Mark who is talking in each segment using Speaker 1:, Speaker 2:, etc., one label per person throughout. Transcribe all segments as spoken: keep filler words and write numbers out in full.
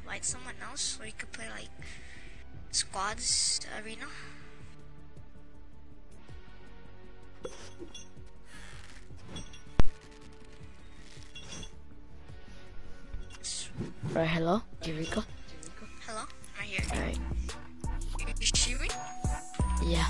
Speaker 1: invite someone else, or you could play like squads arena.
Speaker 2: Right, hello? Here we go.
Speaker 1: Hello? I'm right here.
Speaker 2: Alright.
Speaker 1: You streaming?
Speaker 2: Yeah.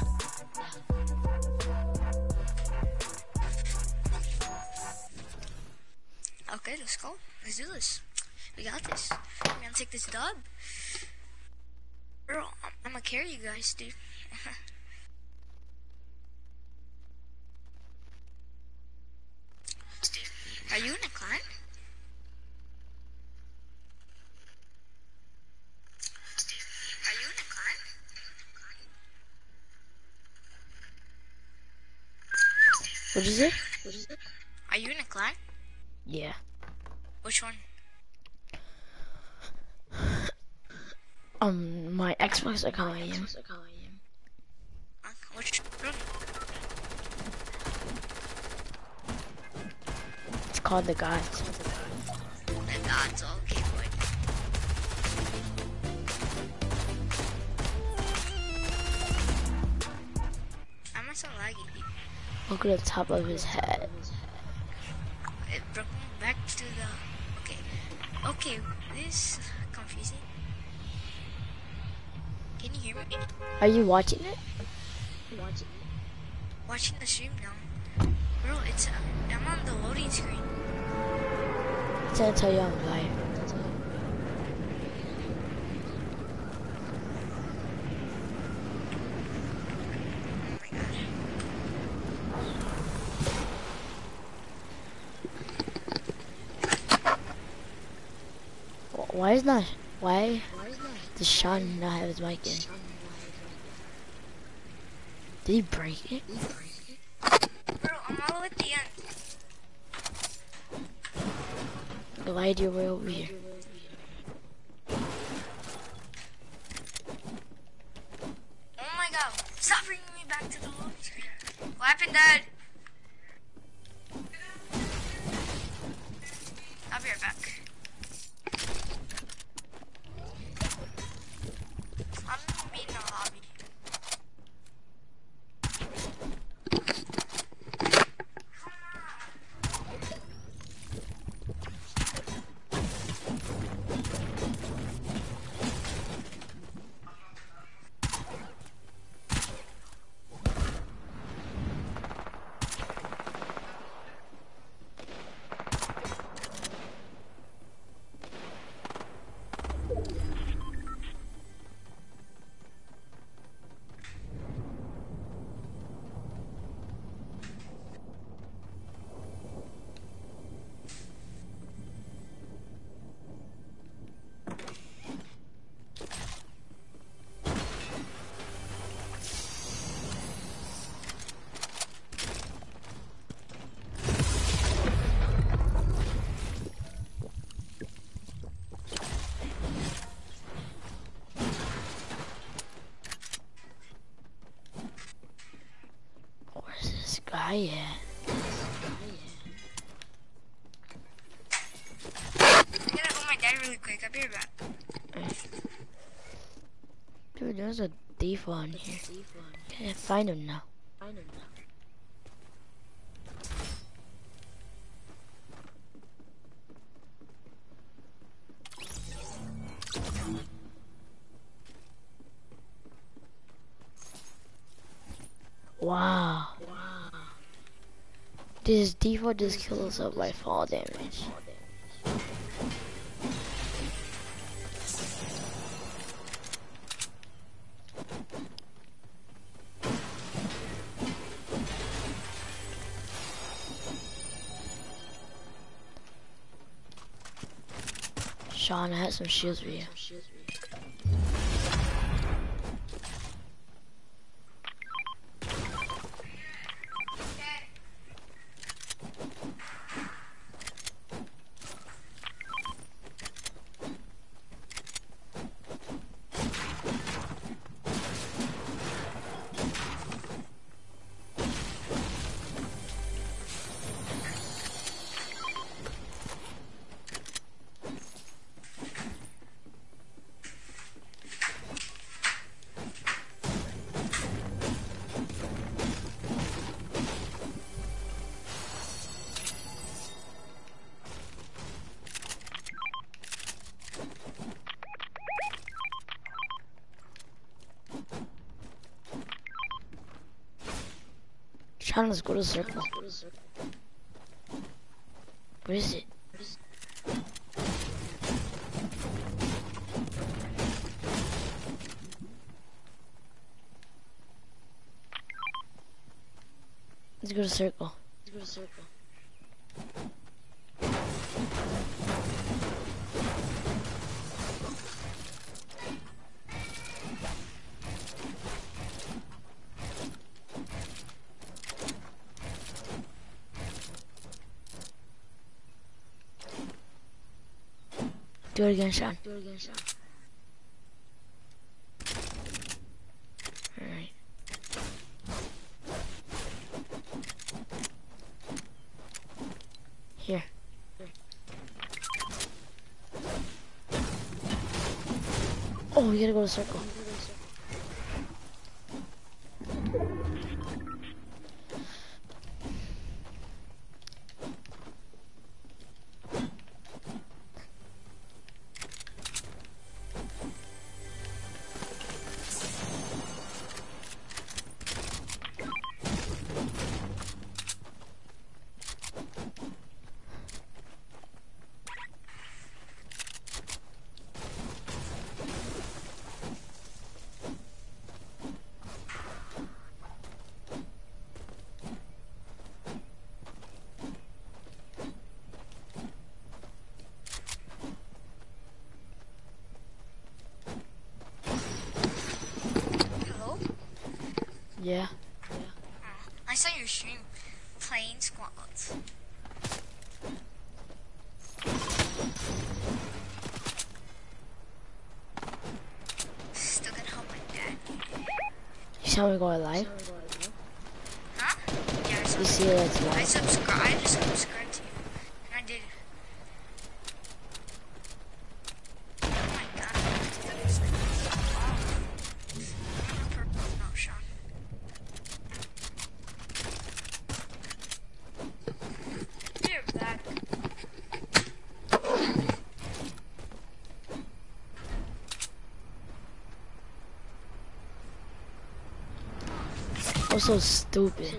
Speaker 1: Okay, let's go. Let's do this. We got this. I'm gonna take this dub. Bro, I'm, I'm gonna carry you guys, dude. Are you in a clan? Are you in a clan?
Speaker 2: What is it? What is it?
Speaker 1: Are you in a clan?
Speaker 2: Yeah.
Speaker 1: Which one?
Speaker 2: Um, my Xbox account I am.
Speaker 1: Uh, which one?
Speaker 2: It's called The Gods.
Speaker 1: The gods, okay, boy. Why am I so laggy?
Speaker 2: Look at the top of his head.
Speaker 1: It brought me back to the... Okay. Okay, this is confusing. Can you hear me?
Speaker 2: Are you watching it?
Speaker 1: Watching it? Watching the stream now. Bro, it's... Uh, I'm on the loading screen.
Speaker 2: It's gonna tell you I'm live.
Speaker 1: Oh my gosh.
Speaker 2: Why is not? Why does Sean not have his mic in? Did he break it?
Speaker 1: Bro, I'm all the way at the end.
Speaker 2: Glide your way over here.
Speaker 1: Oh my god. Stop bringing me back to the loading screen. What happened, Dad? I'll be right back. I'm gonna be in the lobby.
Speaker 2: Where's this guy at?
Speaker 1: I gotta go my dad really quick. I'll be right back.
Speaker 2: Dude, there's a thief on here. Can't find him now. Wow. This default just kills us up by fall damage. Sean, I had some shields for you. Sean, let's go to the circle. What is it? Let's go to circle. Let's go to circle. Do it again, Sean. Do it again, Sean. Alright. Here. Oh, we gotta go to circle. Yeah.
Speaker 1: Yeah. I saw your stream playing squats. Still gonna help my dad.
Speaker 2: You saw me go live?
Speaker 1: Huh? Yeah, I saw
Speaker 2: You see that's
Speaker 1: I
Speaker 2: live?
Speaker 1: subscribe. I just subscribed to you, and I did. Oh my god! That was like, wow. Purple, no, Sean. You're back.
Speaker 2: I'm so stupid.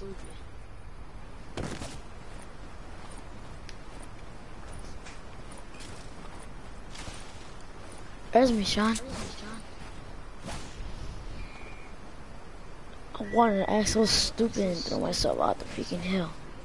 Speaker 2: Where's me, Sean? I wanted to act so stupid and throw myself out the freaking hill.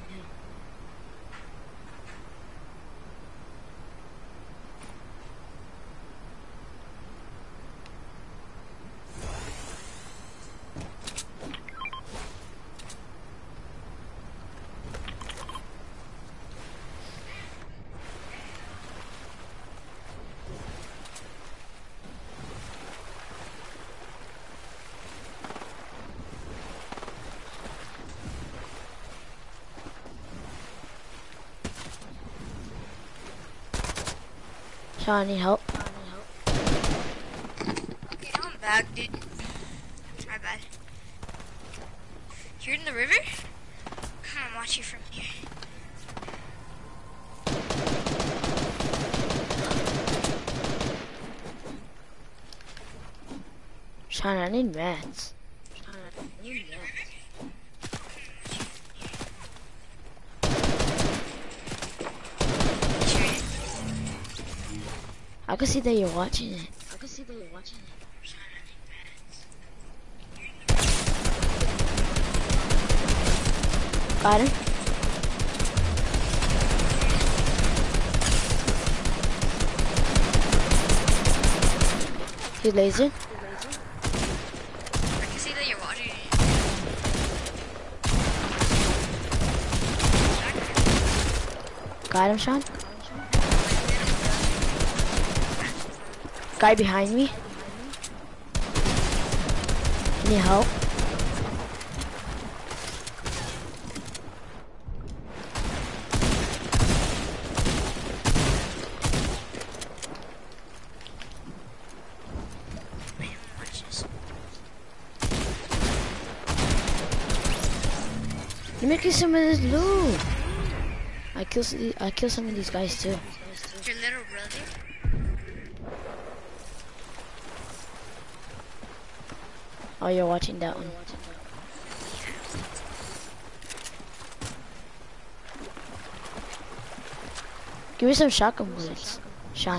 Speaker 2: Sean, I need help.
Speaker 1: Okay, I'm back, dude. My bad. You're in the river? I'm gonna watch you from here.
Speaker 2: Sean, I need mats.
Speaker 1: You're in the river?
Speaker 2: I can see that you're watching it. I can see that you're watching it. Got him. He's laser.
Speaker 1: I can see that you're watching it.
Speaker 2: Got him, Sean. Guy behind me. Need help? You're making some of this loot. I kill I kill some of these guys too.
Speaker 1: Your little brother?
Speaker 2: Oh, you're watching that one. Give me some shotgun bullets, Sean.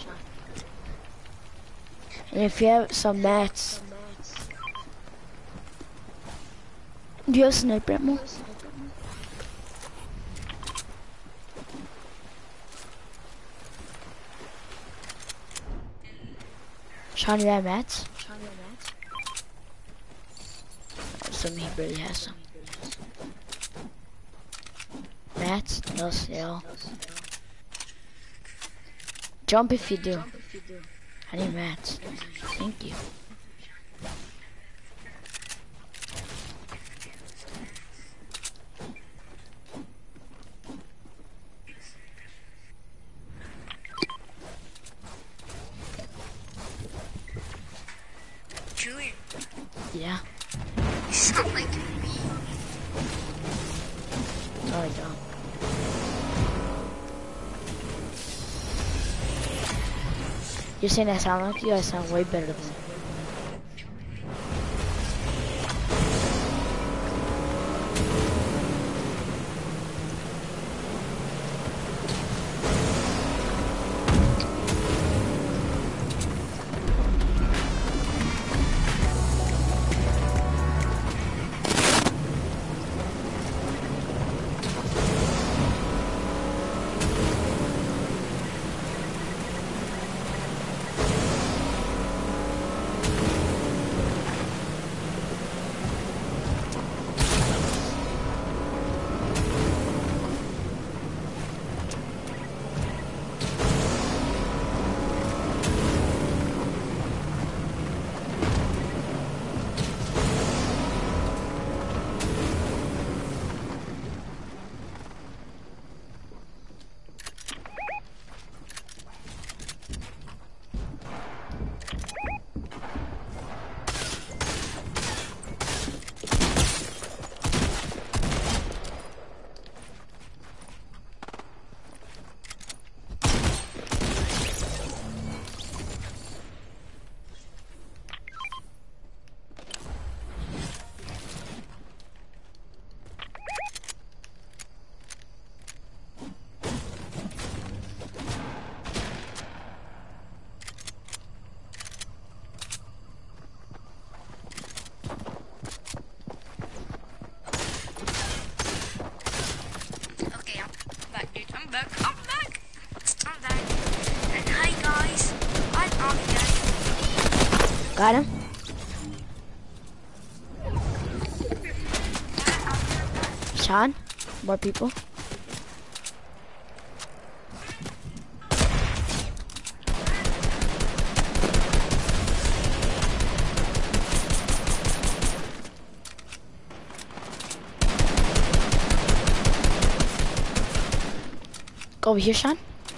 Speaker 2: And if you have some mats, do you have sniper ammo? Sean, you have mats? Oh, some he barely has some. Mats? No sale. Jump if you do. I need mats. Thank you.
Speaker 1: Julian,
Speaker 2: Yeah.
Speaker 1: you sound like me.
Speaker 2: No, I don't. You're saying I sound like you? I sound way better than you.
Speaker 1: Okay, I'm back, dude. I'm back. I'm back. I'm back. And hi, guys. I'm Amir.
Speaker 2: Got him? Sean? More people? Go over here, Sean.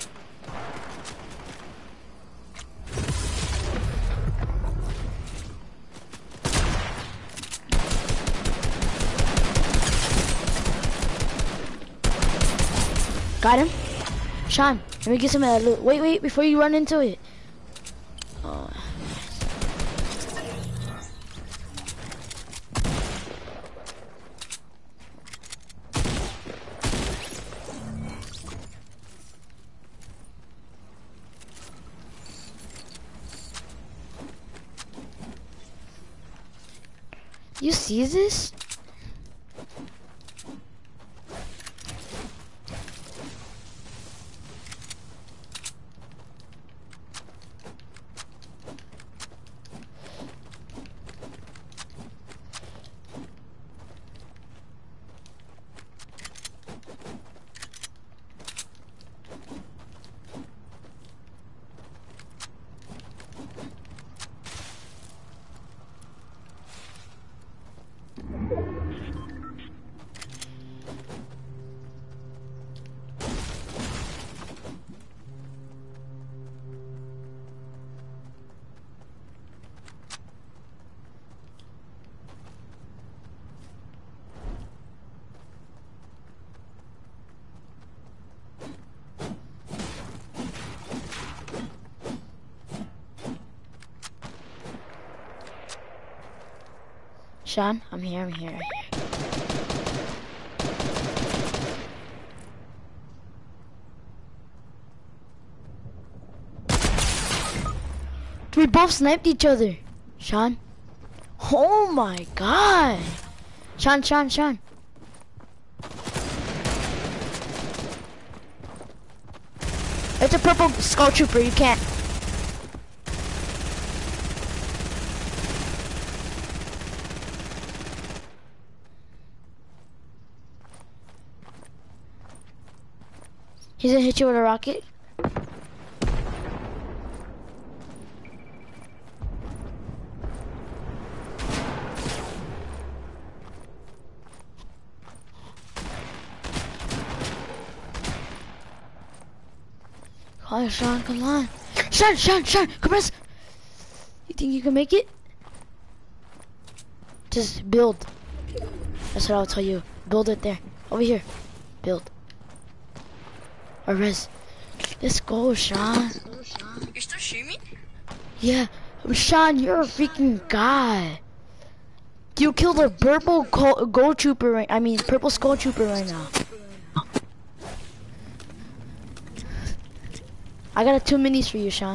Speaker 2: Got him. Sean, let me get some of that loot. Wait, wait, before you run into it. Oh. You see this? Sean, I'm here, I'm here, I'm here. We both sniped each other. Sean. Oh my god. Sean, Sean, Sean. It's a purple skull trooper, you can't. He's gonna hit you with a rocket. Come on, Sean, come on. Sean, Sean, Sean, come on. You think you can make it? Just build. That's what I'll tell you. Build it there. Over here. Build. Or res. Let's go, Sean.
Speaker 1: You're still streaming?
Speaker 2: Yeah. Sean, you're a freaking guy. You killed a purple gold trooper right I mean purple skull trooper right now. I got a two minis for you, Sean.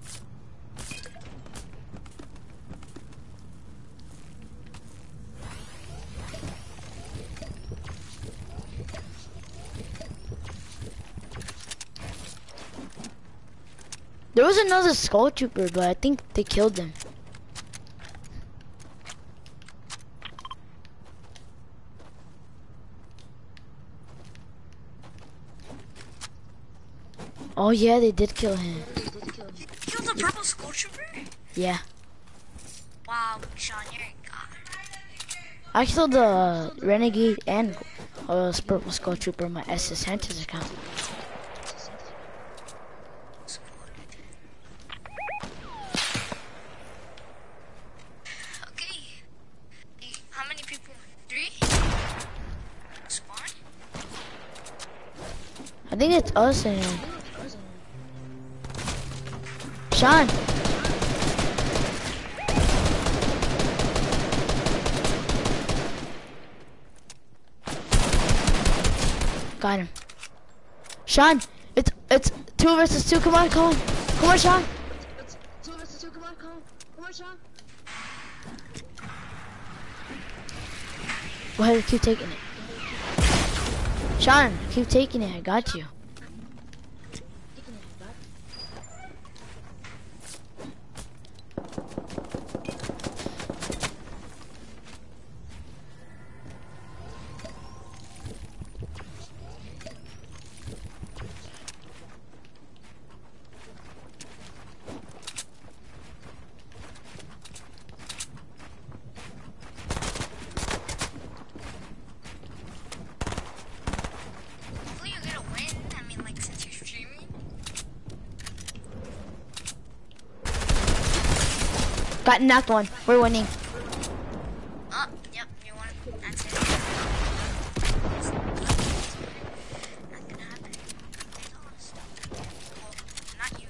Speaker 2: There was another skull trooper, but I think they killed him. Oh yeah, they did kill him.
Speaker 1: You killed a purple skull trooper?
Speaker 2: Yeah.
Speaker 1: Wow, Sean, you're a god.
Speaker 2: I killed the renegade and uh, purple skull trooper on my S S Hunters account.
Speaker 1: Okay. How many people? Three? Spawn?
Speaker 2: I think it's us and Sean. Got him. Sean, it's it's two versus two. Come on, come on, come on, Sean.
Speaker 3: It's two versus two. Come on, come on, come on, Sean.
Speaker 2: Go ahead, keep taking it. Sean, keep taking it. I got you.
Speaker 1: Hopefully you're gonna win. I mean, like, since you're streaming.
Speaker 2: Got knocked one. We're winning.
Speaker 1: Oh, yep, you won. That's it. Not gonna happen. They lost. Well, not you.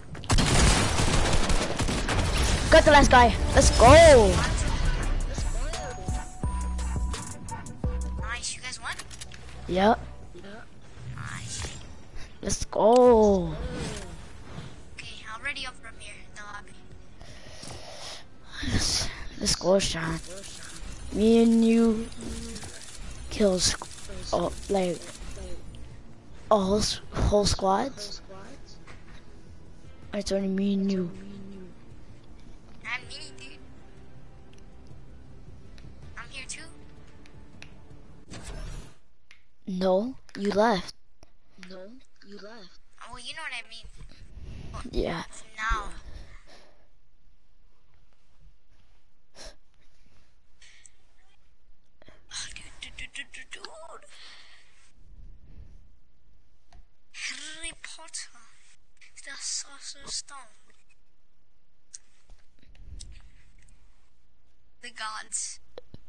Speaker 2: Got the last guy. Let's go.
Speaker 1: Nice, you guys won?
Speaker 2: Yep.
Speaker 1: Nice.
Speaker 2: Let's go.
Speaker 1: Okay, I'll ready up from here in the lobby.
Speaker 2: Let's, let's go, Sean. Me and you kills oh, like all s- whole squads. It's only me and you.
Speaker 1: I'm me, dude. I'm here too.
Speaker 2: No, you left.
Speaker 3: No, you left.
Speaker 1: Oh, well, you know what I mean.
Speaker 2: Yeah.
Speaker 1: Now. Oh, dude, dude, dude, dude, dude, dude. Harry Potter. The Sorcerer's Stone. The gods.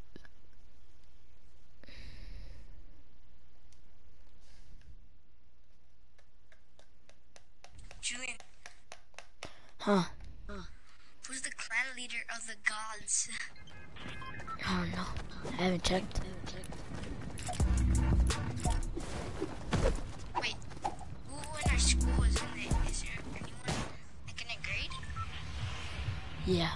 Speaker 1: Julian,
Speaker 2: Huh.
Speaker 1: who's the clan leader of the gods?
Speaker 2: I don't know. I haven't checked.
Speaker 1: Wait, who in our school is in it? Is there anyone like in a grade?
Speaker 2: Yeah.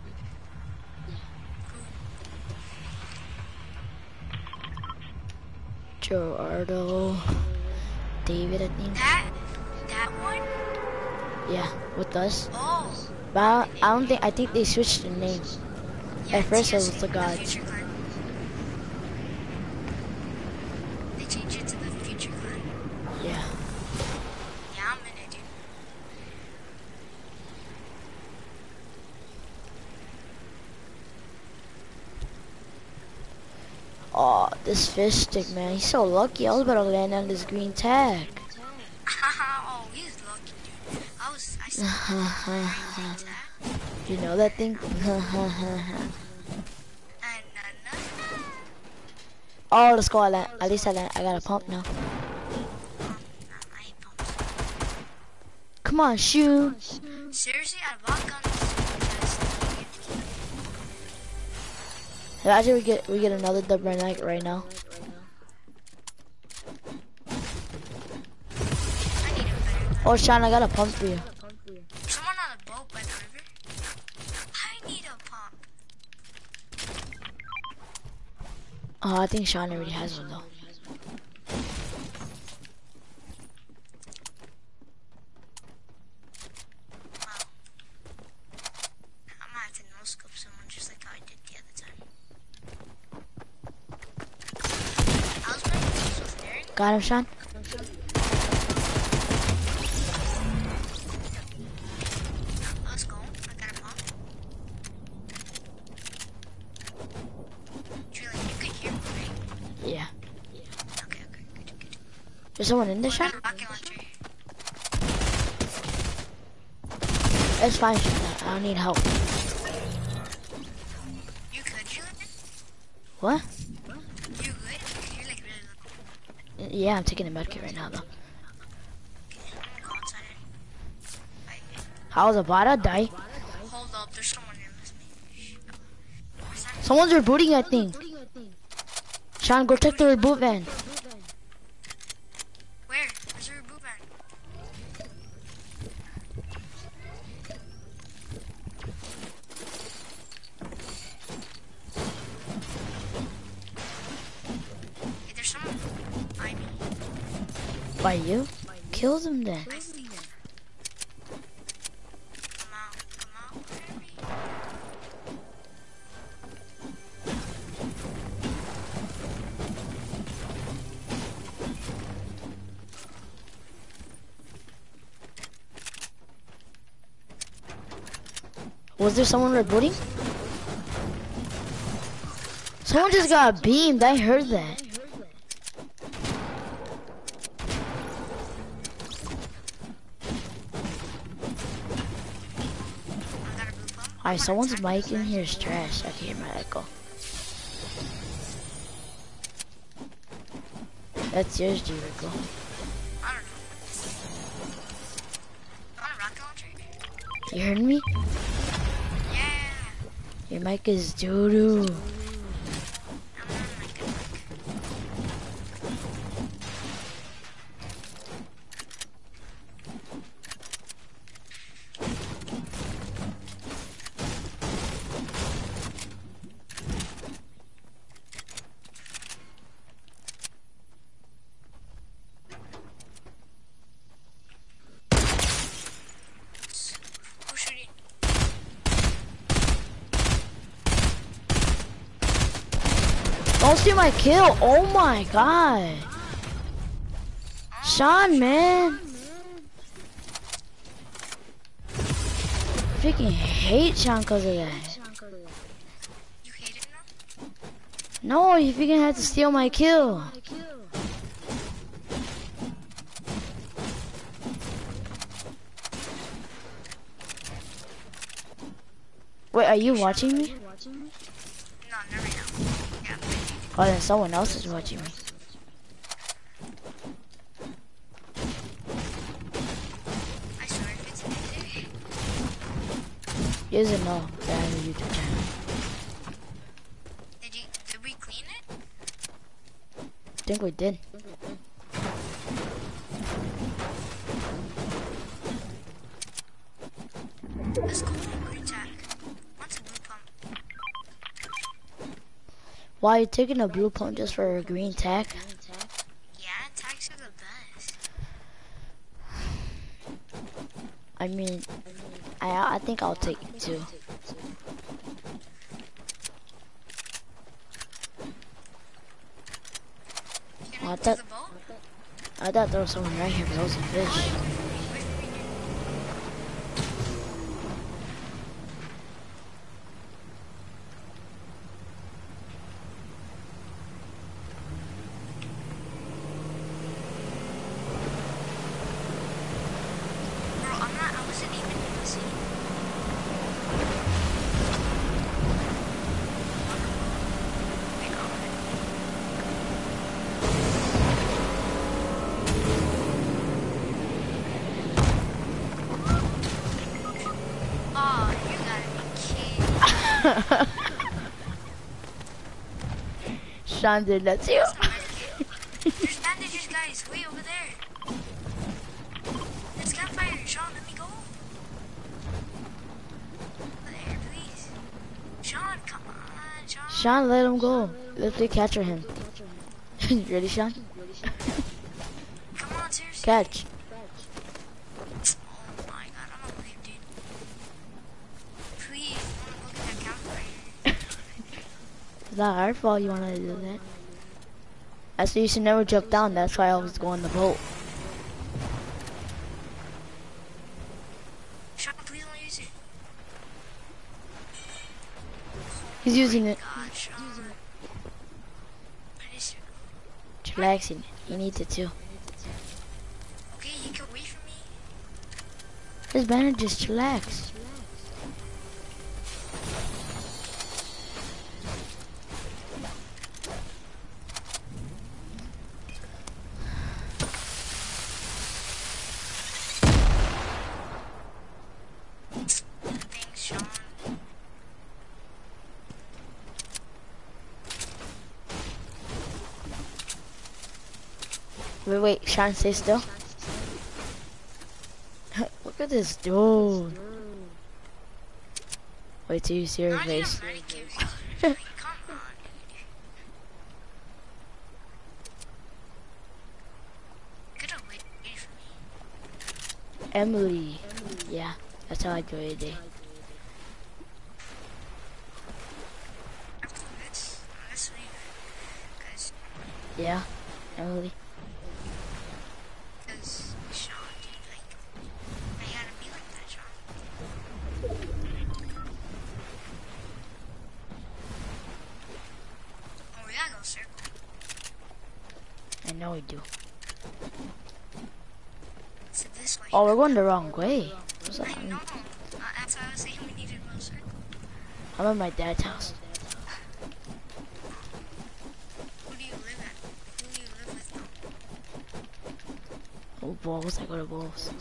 Speaker 2: Gerardo. David, I think.
Speaker 1: That, that one?
Speaker 2: Yeah, with us.
Speaker 1: Oh.
Speaker 2: But I, I don't think, I think they switched the name.
Speaker 1: Yeah,
Speaker 2: At first it
Speaker 1: T S
Speaker 2: was the gods.
Speaker 1: Future Clan. They changed it to the Future Clan.
Speaker 2: Yeah.
Speaker 1: Yeah, I'm in it, dude.
Speaker 2: Oh, this fish stick, man. He's so lucky. I was about to land on this green tag.
Speaker 1: Oh, he's lucky, dude. I was, I said, that.
Speaker 2: You know that thing?
Speaker 1: And, uh, no, no.
Speaker 2: Oh, let's go. I land. At least I land. I got a pump now.
Speaker 1: Um, I hate pumps.
Speaker 2: Come on, shoot.
Speaker 1: Seriously, I bought guns.
Speaker 2: Imagine we get we get another dub right now. Right now.
Speaker 1: I need a better gun.
Speaker 2: Oh, Sean, I got a pump for you.
Speaker 1: Someone on a boat by the river? I need a pump.
Speaker 2: Oh, I think Sean already has one though.
Speaker 1: Wow. I'm gonna have to no-scope someone just like how I did the other time. I was playing this with Derek.
Speaker 2: Got him, Sean.
Speaker 1: Let's go. I got a pump. Julian, you could hear me, right?
Speaker 2: Yeah.
Speaker 1: Okay, okay, good, good.
Speaker 2: There's someone in there, Sean.
Speaker 1: Rocket launcher.
Speaker 2: It's fine, Sean. I don't need help.
Speaker 1: You good, Julian?
Speaker 2: What?
Speaker 1: You good? You're like really low.
Speaker 2: Yeah, I'm taking a medkit right now though.
Speaker 1: Okay, I'm gonna go outside it. Bye.
Speaker 2: I was about to die.
Speaker 1: Hold up, there's someone here with me. Where's that?
Speaker 2: Someone's rebooting, I think. Sean, go check the reboot van.
Speaker 1: Where? Where's the reboot van? Hey, there's someone by me.
Speaker 2: By you? Kill them then.
Speaker 1: I see them. Come out, come out, hurry.
Speaker 2: Was there someone rebooting? Someone just got beamed. I heard that.
Speaker 1: I got a blue pump.
Speaker 2: Alright, someone's mic in here is trash. I can hear my echo. That's yours, Jericho.
Speaker 1: I don't know. You want a rocket launcher?
Speaker 2: You heard me?
Speaker 1: Yeah.
Speaker 2: Your mic is doo-doo.
Speaker 1: I'm not my good mic. Who's shooting?
Speaker 2: Don't steal my kill. Oh my god. Sean, man. Freaking hate Sean because of that.
Speaker 1: You hate it now?
Speaker 2: No, you freaking had to steal my kill. Wait, are you watching me?
Speaker 1: No, not right now. Yeah.
Speaker 2: Oh, then someone else is watching me.
Speaker 1: I swear if it's edited.
Speaker 2: He doesn't know that I have a YouTube channel.
Speaker 1: Did you, did we clean it?
Speaker 2: I think we did.
Speaker 1: Let's go for green tag.
Speaker 2: Why are you taking a blue pump just for a green tag?
Speaker 1: Yeah, tags are the best.
Speaker 2: I mean, I I think I'll take it too.
Speaker 1: You're
Speaker 2: Oh, I
Speaker 1: not to
Speaker 2: thought
Speaker 1: the boat?
Speaker 2: I thought there was someone right here, but that was a
Speaker 1: Oh,
Speaker 2: fish.
Speaker 1: wait for me, wait for me, dude. Bro, I'm not, I wasn't even in the city. Wait, oh, oh, you gotta be kidding.
Speaker 2: Sean did that too.
Speaker 1: That's not my kid. There's bandages, guys, way over there. Let's campfire. Sean, let me go. There, please. Sean, come on, Sean.
Speaker 2: Sean, let him go. Let's play catcher him. Ready, Sean?
Speaker 1: Come on, seriously.
Speaker 2: Catch.
Speaker 1: Oh my god, I'm gonna leave, dude. Please, I wanna go get that campfire.
Speaker 2: It's not our fault you wanted to do that. I said you should never jump down. That's why I always go on the boat.
Speaker 1: Sean, please don't use it.
Speaker 2: He's using it.
Speaker 1: God, Sean. Where is it?
Speaker 2: Relaxing. He needs it too.
Speaker 1: Okay, you can wait for me.
Speaker 2: His bandages, chillax.
Speaker 1: Thanks, Sean.
Speaker 2: Wait, wait, Sean, stay still. Look at this dude. Wait till you see her
Speaker 1: I need a
Speaker 2: face.
Speaker 1: medikit. Like, come on, dude. Could've waited for me.
Speaker 2: Emily. Yeah, that's how I do it today.
Speaker 1: Let's, let's leave. Cause,
Speaker 2: Yeah, Emily.
Speaker 1: cause, Sean, dude, like, I gotta be like that, Sean. Oh, we gotta go circle.
Speaker 2: I know we do.
Speaker 1: So this way.
Speaker 2: Oh, we're going the wrong way. What's that?
Speaker 1: I know. Uh, that's why I was saying we needed to go circle.
Speaker 2: I'm at my dad's house.
Speaker 1: Who do you live at? Who do you live with now?
Speaker 2: Oh, balls. I go to balls.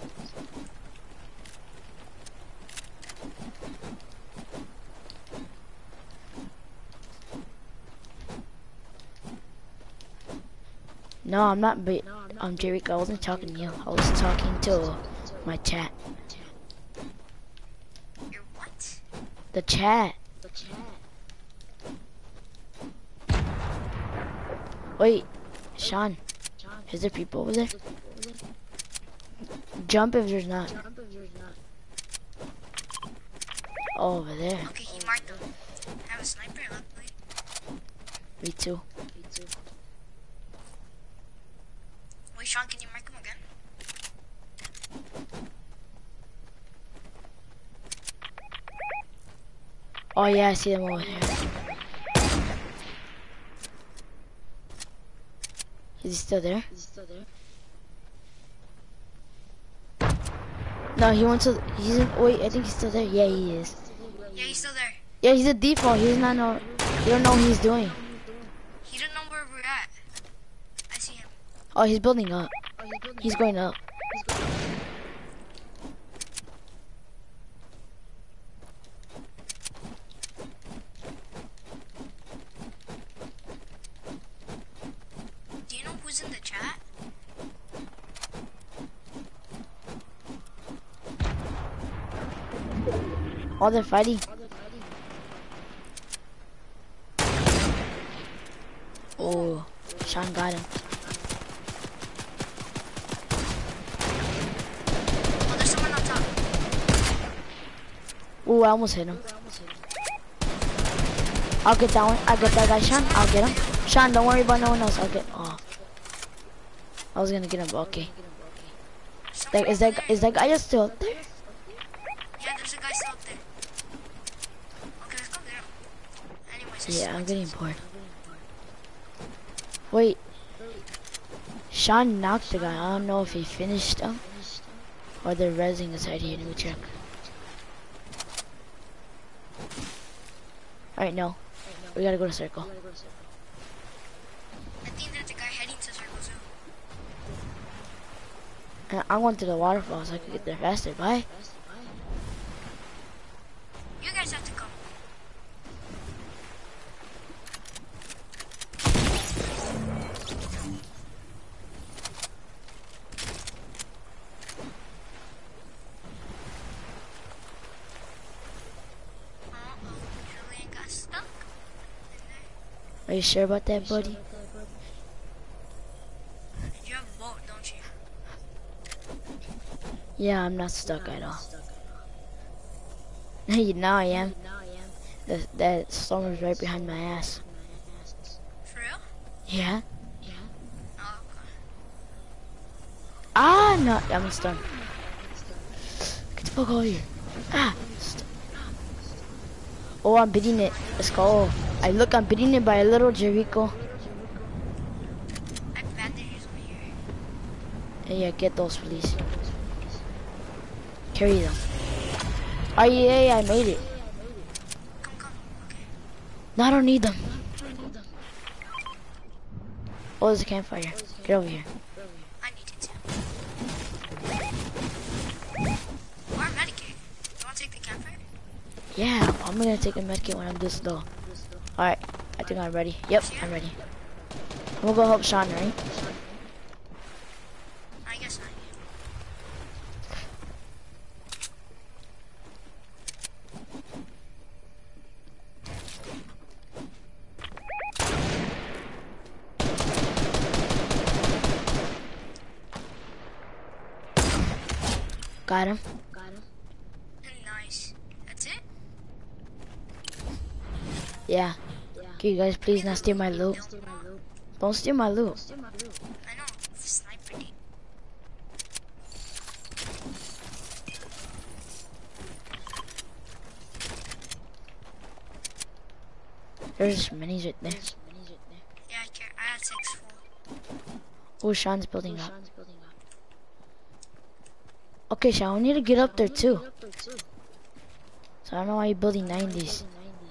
Speaker 2: No, I'm not. But um, Jericho, I wasn't talking to you. I was talking to my chat.
Speaker 1: Your what?
Speaker 2: The chat. Wait, Sean. Is there people over there? Jump if there's not. Oh, over there.
Speaker 1: Okay, he marked them. I have a sniper, luckily.
Speaker 2: Me too.
Speaker 1: Wait, Sean, can you mark him again?
Speaker 2: Oh yeah, I see them over there. Is he still there? No, he went to. He's in. Wait, I think he's still there. Yeah, he is.
Speaker 1: Yeah, he's still there.
Speaker 2: Yeah, he's a default. He's not know. You don't know what he's doing.
Speaker 1: He didn't know where we're at. I see him.
Speaker 2: Oh, he's building up. He's going up.
Speaker 1: Do you know who's in the chat?
Speaker 2: Oh, they're fighting. Ooh, I almost hit him. I'll get that one. I'll get that guy, Sean. I'll get him. Sean, don't worry about no one else. I'll get. Oh, I was gonna get him. But okay. That, is that is that guy just still up there?
Speaker 1: Yeah, there's a guy still up there. Okay, let's go get him. Anyways, this
Speaker 2: Yeah,
Speaker 1: is
Speaker 2: I'm getting bored. Wait. Sean knocked the guy. I don't know if he finished him or they're rezzing inside here. Let me check. Alright, no. We gotta go to circle.
Speaker 1: I think there's a guy heading to circle too.
Speaker 2: And I went to the waterfall so I could get there faster. Bye.
Speaker 1: You guys have to come. Uh-oh, Julian got stuck in there.
Speaker 2: Are you sure about that, buddy?
Speaker 1: You have a boat, don't you?
Speaker 2: Yeah, I'm not stuck at all. Now I am. The, that storm is right behind my ass.
Speaker 1: For real?
Speaker 2: Yeah?
Speaker 1: Oh, okay.
Speaker 2: Ah, no, I'm stunned. Get the fuck out of here. Ah, st oh, I'm beating it. Let's go. I look, I'm beating it by a little, Jericho.
Speaker 1: I have bandages over here.
Speaker 2: Hey, yeah, get those, please. Carry them. Oh, yeah, I made it.
Speaker 1: Come, come. Okay.
Speaker 2: No, I don't need them. Oh, there's a campfire. Get over here.
Speaker 1: I need it too. Or a medikit. You want to take the campfire?
Speaker 2: Yeah, I'm gonna take a medkit when I'm this low. Alright, I think I'm ready. Yep, I'm ready. I'm gonna go help Sean, right?
Speaker 1: I guess not.
Speaker 2: Got him.
Speaker 1: Nice. That's it?
Speaker 2: Yeah. Can you guys please not steal my loot? Don't steal my loot.
Speaker 1: I know. Sniper deep.
Speaker 2: There's minis right there.
Speaker 1: Yeah, I care. I had six full.
Speaker 2: Oh, Sean's building up. Okay, Sean, we need to get up there too. So I don't know why you're building nineties.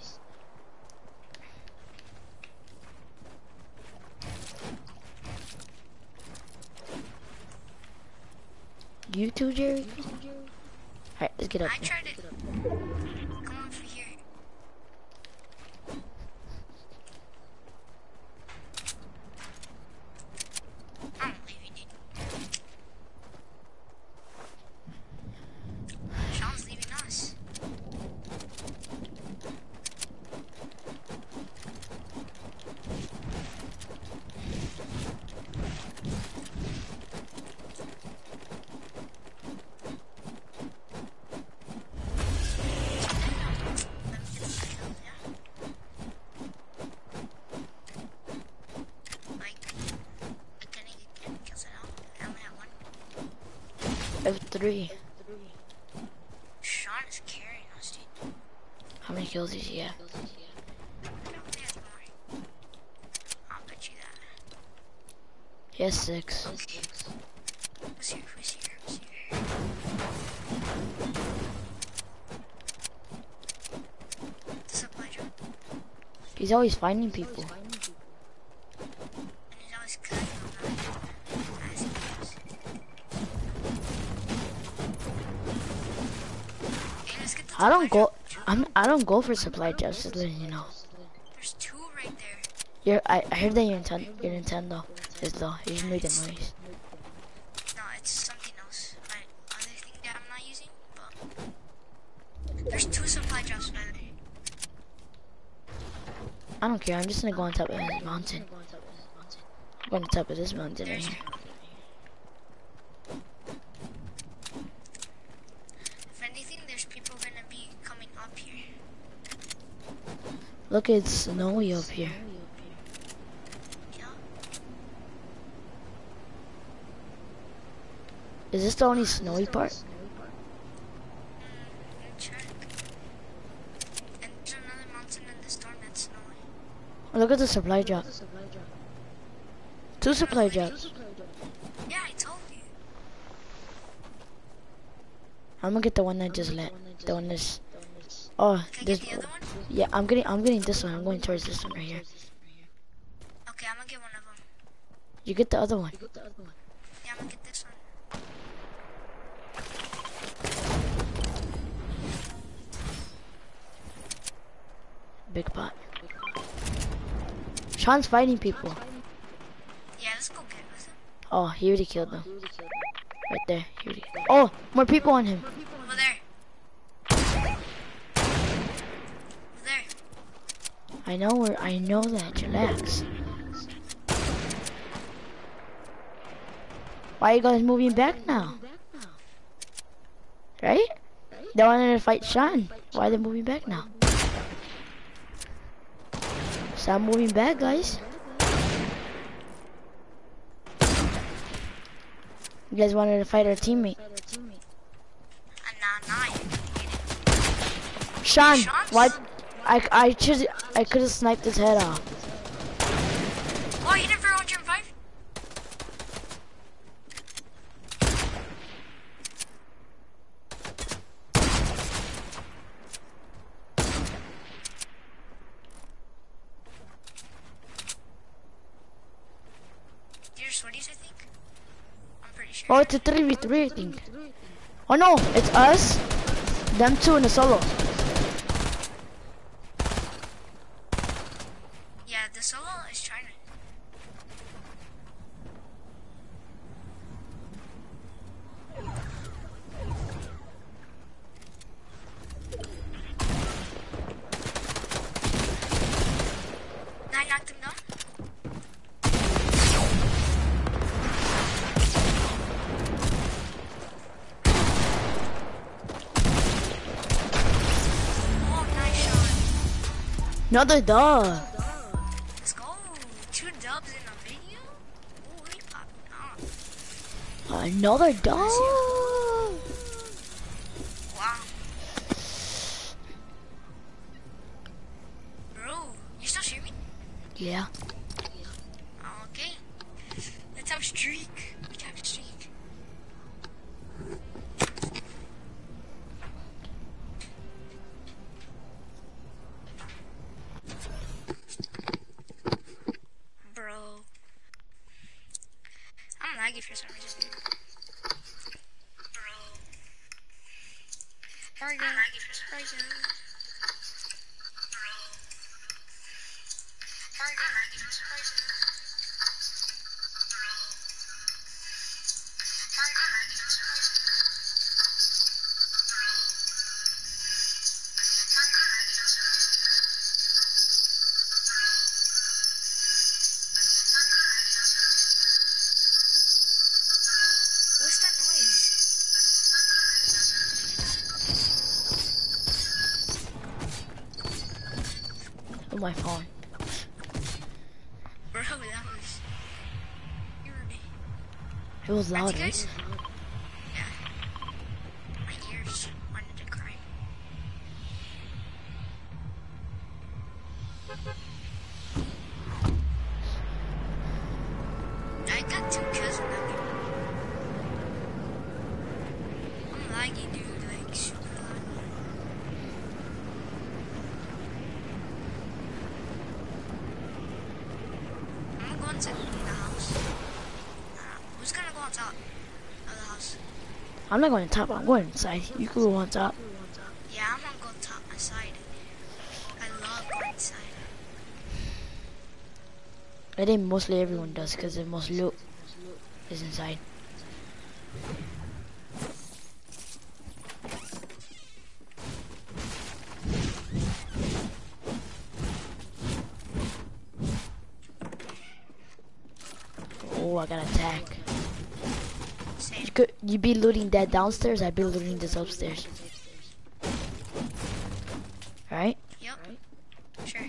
Speaker 2: You too, Jerry? Alright, let's get up
Speaker 1: I
Speaker 2: there.
Speaker 1: tried it. Come on for here. I don't believe you did. Sean's leaving us.
Speaker 2: F three.
Speaker 1: Sean is carrying us, dude.
Speaker 2: How many kills does he have?
Speaker 1: I don't think that's more. I'll bet you that.
Speaker 2: He has six.
Speaker 1: Who's here? Who's here? Who's here? The supply drop.
Speaker 2: He's always finding people.
Speaker 1: And he's always killing them. As he goes. Okay, let's get the
Speaker 2: I don't
Speaker 1: supply
Speaker 2: go.
Speaker 1: drop.
Speaker 2: I'm. I don't go for supply drops. Just letting you know.
Speaker 1: There's two right there.
Speaker 2: You're. I, I heard that your Nintendo. Your Nintendo is low. You should make a noise.
Speaker 1: No, it's something else. My other thing that I'm not using, but there's two supply drops by the way.
Speaker 2: I don't care. I'm just gonna go on top of this mountain. I'm going on top of this mountain right here.
Speaker 1: If anything, there's people gonna be coming up here.
Speaker 2: Look, it's snowy up here.
Speaker 1: Yeah.
Speaker 2: Is this the only snowy part?
Speaker 1: Mm, let me check. And there's another mountain in the storm that's snowy.
Speaker 2: Look at the supply drop. Two supply drops.
Speaker 1: Yeah, I told you.
Speaker 2: I'm gonna get the one I just let. The one that's. Oh,
Speaker 1: Can I
Speaker 2: this.
Speaker 1: get the other one?
Speaker 2: Yeah, I'm getting. I'm getting this one. I'm going towards this one right here.
Speaker 1: Okay, I'm gonna get one of them.
Speaker 2: You get the other one.
Speaker 1: Yeah, I'm gonna get this one.
Speaker 2: Big pot. Sean's fighting people.
Speaker 1: Yeah, let's go get with him.
Speaker 2: Oh, he already killed them. Right there. He already... Oh, more people on him.
Speaker 1: Over there. Over there.
Speaker 2: I know where. I know that. Relax. Why are you guys moving back now? Right? They wanted to fight Sean. Why are they moving back now? Stop moving back, guys. You guys wanted to fight our teammate.
Speaker 1: Uh, nah, nah, you didn't get it.
Speaker 2: Sean,
Speaker 1: Sean's-
Speaker 2: why? I I should I could have sniped his head off.
Speaker 1: Oh, you did for one hundred five? You're sweaties, I think. I'm pretty sure.
Speaker 2: Oh, it's a three v three, I think. Oh no, it's us, them two in a solo.
Speaker 1: Yeah, the solo is trying to. I knocked him down. Oh, nice shot.
Speaker 2: Another dog.
Speaker 1: Let's go. Two dubs in a video? Ooh, we popping off.
Speaker 2: Another dog.
Speaker 1: Wow. Bro, you still hear me?
Speaker 2: Yeah.
Speaker 1: Okay. Let's have a streak. Let's have a streak. Bro. I'm laggy for some reason. Bro. I'm laggy for some reason. Bro. I'm laggy for some reason. Bro. I'm laggy for some reason. Bro. I'm laggy for some reason. What's that noise?
Speaker 2: On my phone.
Speaker 1: Bro, that was eerie.
Speaker 2: It was
Speaker 1: That's
Speaker 2: loud,
Speaker 1: you guys?
Speaker 2: right?
Speaker 1: Yeah. My ears wanted to cry. I got two kills in that game. I'm laggy, dude. Like, super laggy. I'm gonna go inside the house. Uh, who's gonna go on top of the house?
Speaker 2: I'm not going on top. I'm going inside. You can go on top.
Speaker 1: Yeah, I'm gonna go top my side. I love going inside.
Speaker 2: I think mostly everyone does because the most loot is inside. Oh, I got attacked.
Speaker 1: Same.
Speaker 2: You could you be looting that downstairs, I'd be looting this upstairs. right?
Speaker 1: Yep. Sure.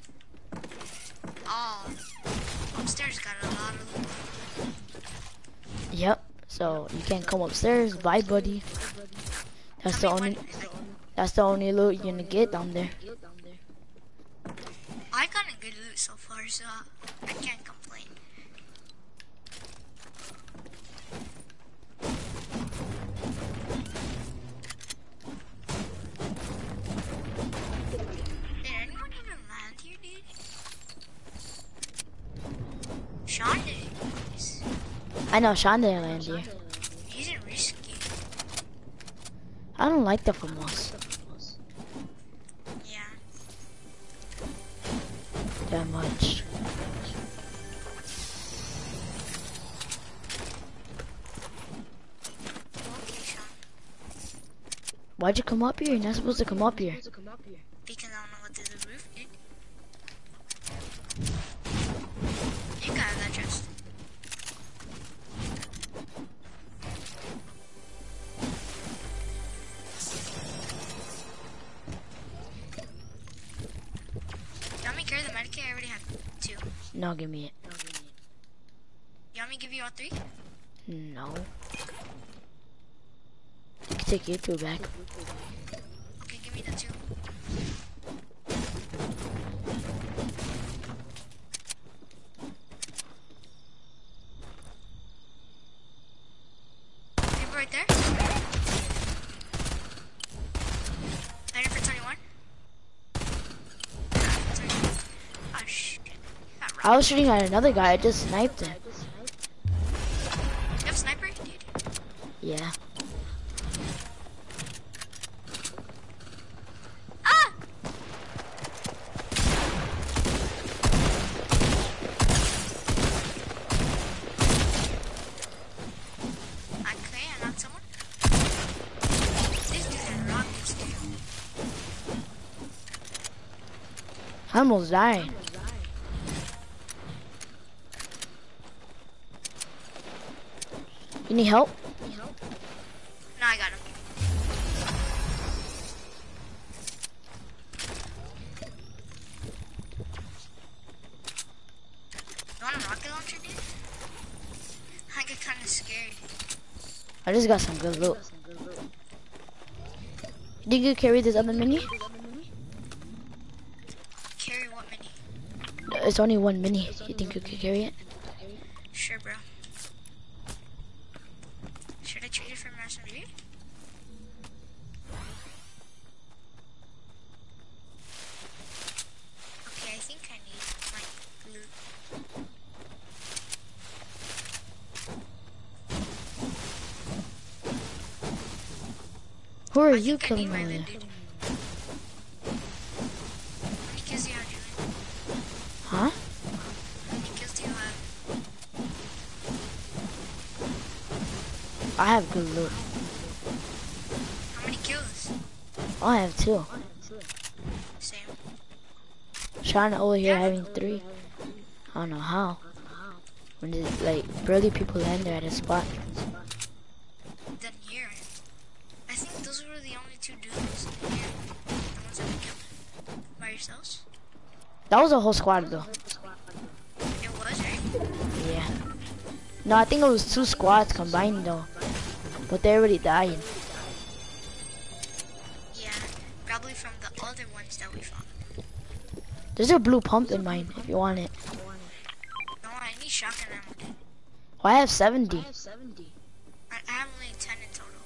Speaker 1: Oh, upstairs got a lot of loot.
Speaker 2: Yep. So you can't come upstairs. Bye, buddy. That's the
Speaker 1: Tell me
Speaker 2: only.
Speaker 1: when, like,
Speaker 2: That's the only loot you're gonna get down there.
Speaker 1: I got a good loot so far, so I can't complain. Did anyone even land here, dude? Sean did. He's,
Speaker 2: I know Sean didn't land here.
Speaker 1: he's in risky.
Speaker 2: I don't like the Famos
Speaker 1: Yeah.
Speaker 2: that much.
Speaker 1: Okay, Sean.
Speaker 2: Why'd you come up here? You're not supposed to come up here.
Speaker 1: Because I don't know what to the roof, dude. You got that chest. You want me to carry the medikit? I already have two.
Speaker 2: No, give me it.
Speaker 1: You want me to give you all three?
Speaker 2: No. You can take your two back.
Speaker 1: Okay, give me the two. People right there. Later for twenty-one. Oh shit. Got robbed.
Speaker 2: I was shooting at another guy. I just sniped him.
Speaker 1: You have a sniper, dude?
Speaker 2: Yeah.
Speaker 1: Ah! Okay, I knocked someone. This dude had rockets, dude.
Speaker 2: I almost died. You need help?
Speaker 1: No, I got him. You want a rocket launcher, dude? I get kind of scared.
Speaker 2: I just got some good loot. Did you carry this other mini?
Speaker 1: Carry what mini?
Speaker 2: It's only one mini. You think you could carry it?
Speaker 1: Sure, bro. Should I trade it for M S M G? Okay, I think I need my loot.
Speaker 2: Who are
Speaker 1: I
Speaker 2: you
Speaker 1: think I
Speaker 2: killing
Speaker 1: need my
Speaker 2: over there?
Speaker 1: loot, dude. How many kills do you have, Julian?
Speaker 2: Huh?
Speaker 1: How many kills do you have?
Speaker 2: I have good loot.
Speaker 1: How many kills?
Speaker 2: I have two.
Speaker 1: Same.
Speaker 2: Sean over here
Speaker 1: Yeah.
Speaker 2: having three. I don't know how. When there's like barely people land there at a spot.
Speaker 1: Then here. I think those were the only two dudes here. The ones that we killed. By yourselves?
Speaker 2: That was a whole squad though.
Speaker 1: It was, right?
Speaker 2: Yeah. No, I think it was two squads combined though. But they already died.
Speaker 1: Yeah. Probably from the other ones that we found.
Speaker 2: There's a blue pump in mine if you want it.
Speaker 1: No, I need shotgun ammo, dude.
Speaker 2: Oh, I have seventy.
Speaker 1: I, I have only ten in total.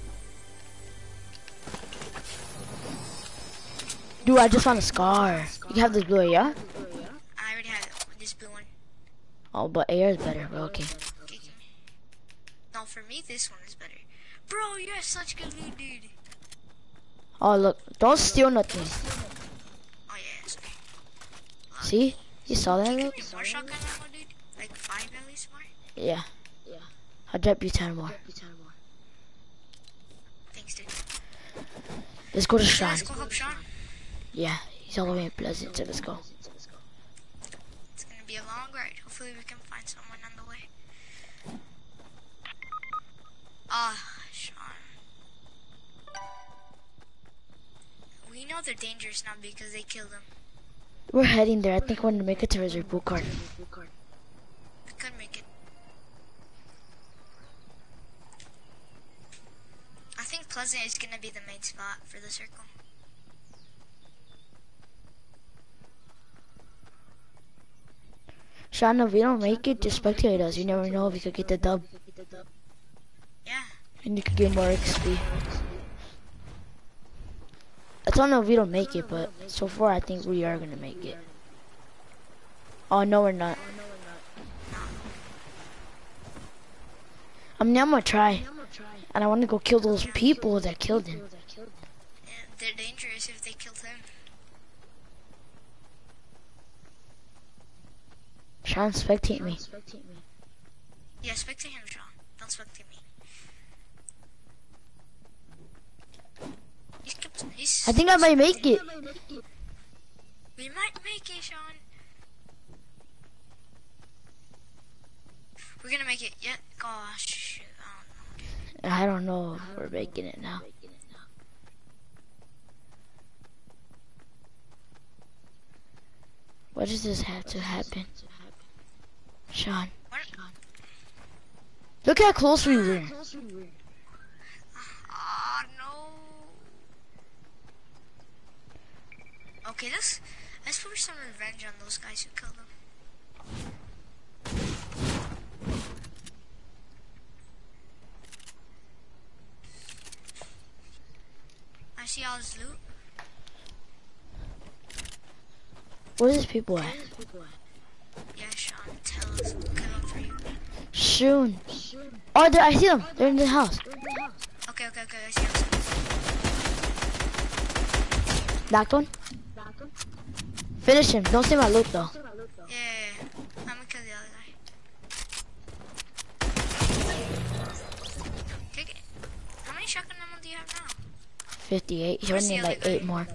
Speaker 2: Dude, I just found a scar. You have this blue A R?
Speaker 1: I already have this blue one.
Speaker 2: Oh, but A R is better, but okay.
Speaker 1: Okay, give me. No, for me, this one is better. Bro, you have such good loot, dude.
Speaker 2: Oh, look. Don't steal nothing.
Speaker 1: Oh, yeah, sorry.
Speaker 2: See? You saw that,
Speaker 1: Can you
Speaker 2: look?
Speaker 1: give me more shotgun ammo, dude? Like five at least more?
Speaker 2: Yeah. I'll drop you ten more.
Speaker 1: Thanks, dude.
Speaker 2: Let's go to
Speaker 1: So
Speaker 2: Sean.
Speaker 1: let's go help Sean.
Speaker 2: Yeah, he's all the way in Pleasant, so let's go.
Speaker 1: It's gonna be a long ride. Hopefully we can find someone on the way. Ah, Sean. We know they're dangerous now because they killed them.
Speaker 2: We're heading there. I think we're gonna make it to Reserve Blue Card.
Speaker 1: We could make it. I think Pleasant is gonna be the main spot for the circle.
Speaker 2: Sean, if we don't make it, just spectate us. You never know if you could get the dub.
Speaker 1: Yeah.
Speaker 2: And you could get more X P. I don't know if we don't make it, but so far I think we are gonna make it. Oh no, we're not. I mean, I'm gonna try, and I want to go kill those people that killed him.
Speaker 1: Yeah, they're dangerous if they killed him.
Speaker 2: Sean, spectate me.
Speaker 1: Yeah, spectate him, Sean. Don't spectate me. He's, kept, he's
Speaker 2: I think I might make it.
Speaker 1: We might make it, Sean. We're gonna make it. Yeah. Gosh. Shoot. I don't know.
Speaker 2: I don't know if we're making it now. Why does this have to happen? Sean.
Speaker 1: What?
Speaker 2: Look how close we were.
Speaker 1: Oh no. Okay, let's let's put some revenge on those guys who killed him. I see all his loot.
Speaker 2: Where's these people at?
Speaker 1: Yeah, Sean, tell us. We'll kill them for you.
Speaker 2: Soon. Oh, there, I see them. They're in the house.
Speaker 1: Okay, okay, okay. I see him.
Speaker 2: Knocked one. Finish him. Don't steal my loot though.
Speaker 1: Yeah, yeah, yeah. I'm gonna kill the other guy. Okay, okay. How many shotgun ammo do you have now?
Speaker 2: fifty-eight. You
Speaker 1: Where's
Speaker 2: only
Speaker 1: the
Speaker 2: need like
Speaker 1: other guy?
Speaker 2: eight more.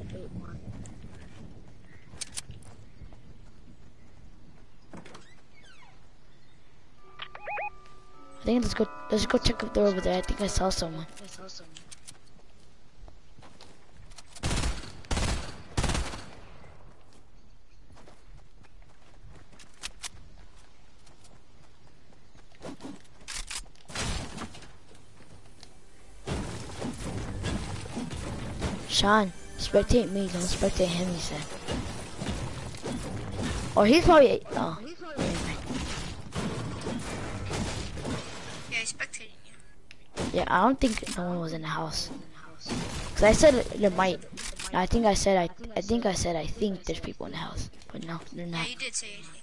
Speaker 2: I think let's go. Let's go check if they're over there. I think I saw someone. Sean, spectate me. Don't spectate him. He said. Or he's probably. Oh.
Speaker 1: Yeah, he's spectating you.
Speaker 2: Yeah, I don't think no one was in the house. Cause I said there might. I think I said I. I think I said I think there's people in the house, but no, they're
Speaker 1: Yeah,
Speaker 2: not.
Speaker 1: you did say I think.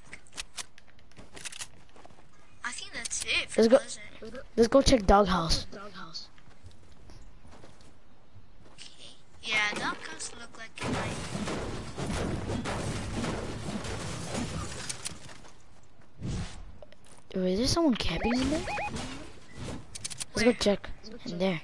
Speaker 1: I think that's it for
Speaker 2: Let's go.
Speaker 1: Pleasant.
Speaker 2: Let's go check doghouse.
Speaker 1: Okay. Yeah, doghouse look like it might.
Speaker 2: Wait, is there someone camping in there? Let's go
Speaker 1: Where?
Speaker 2: check. In there.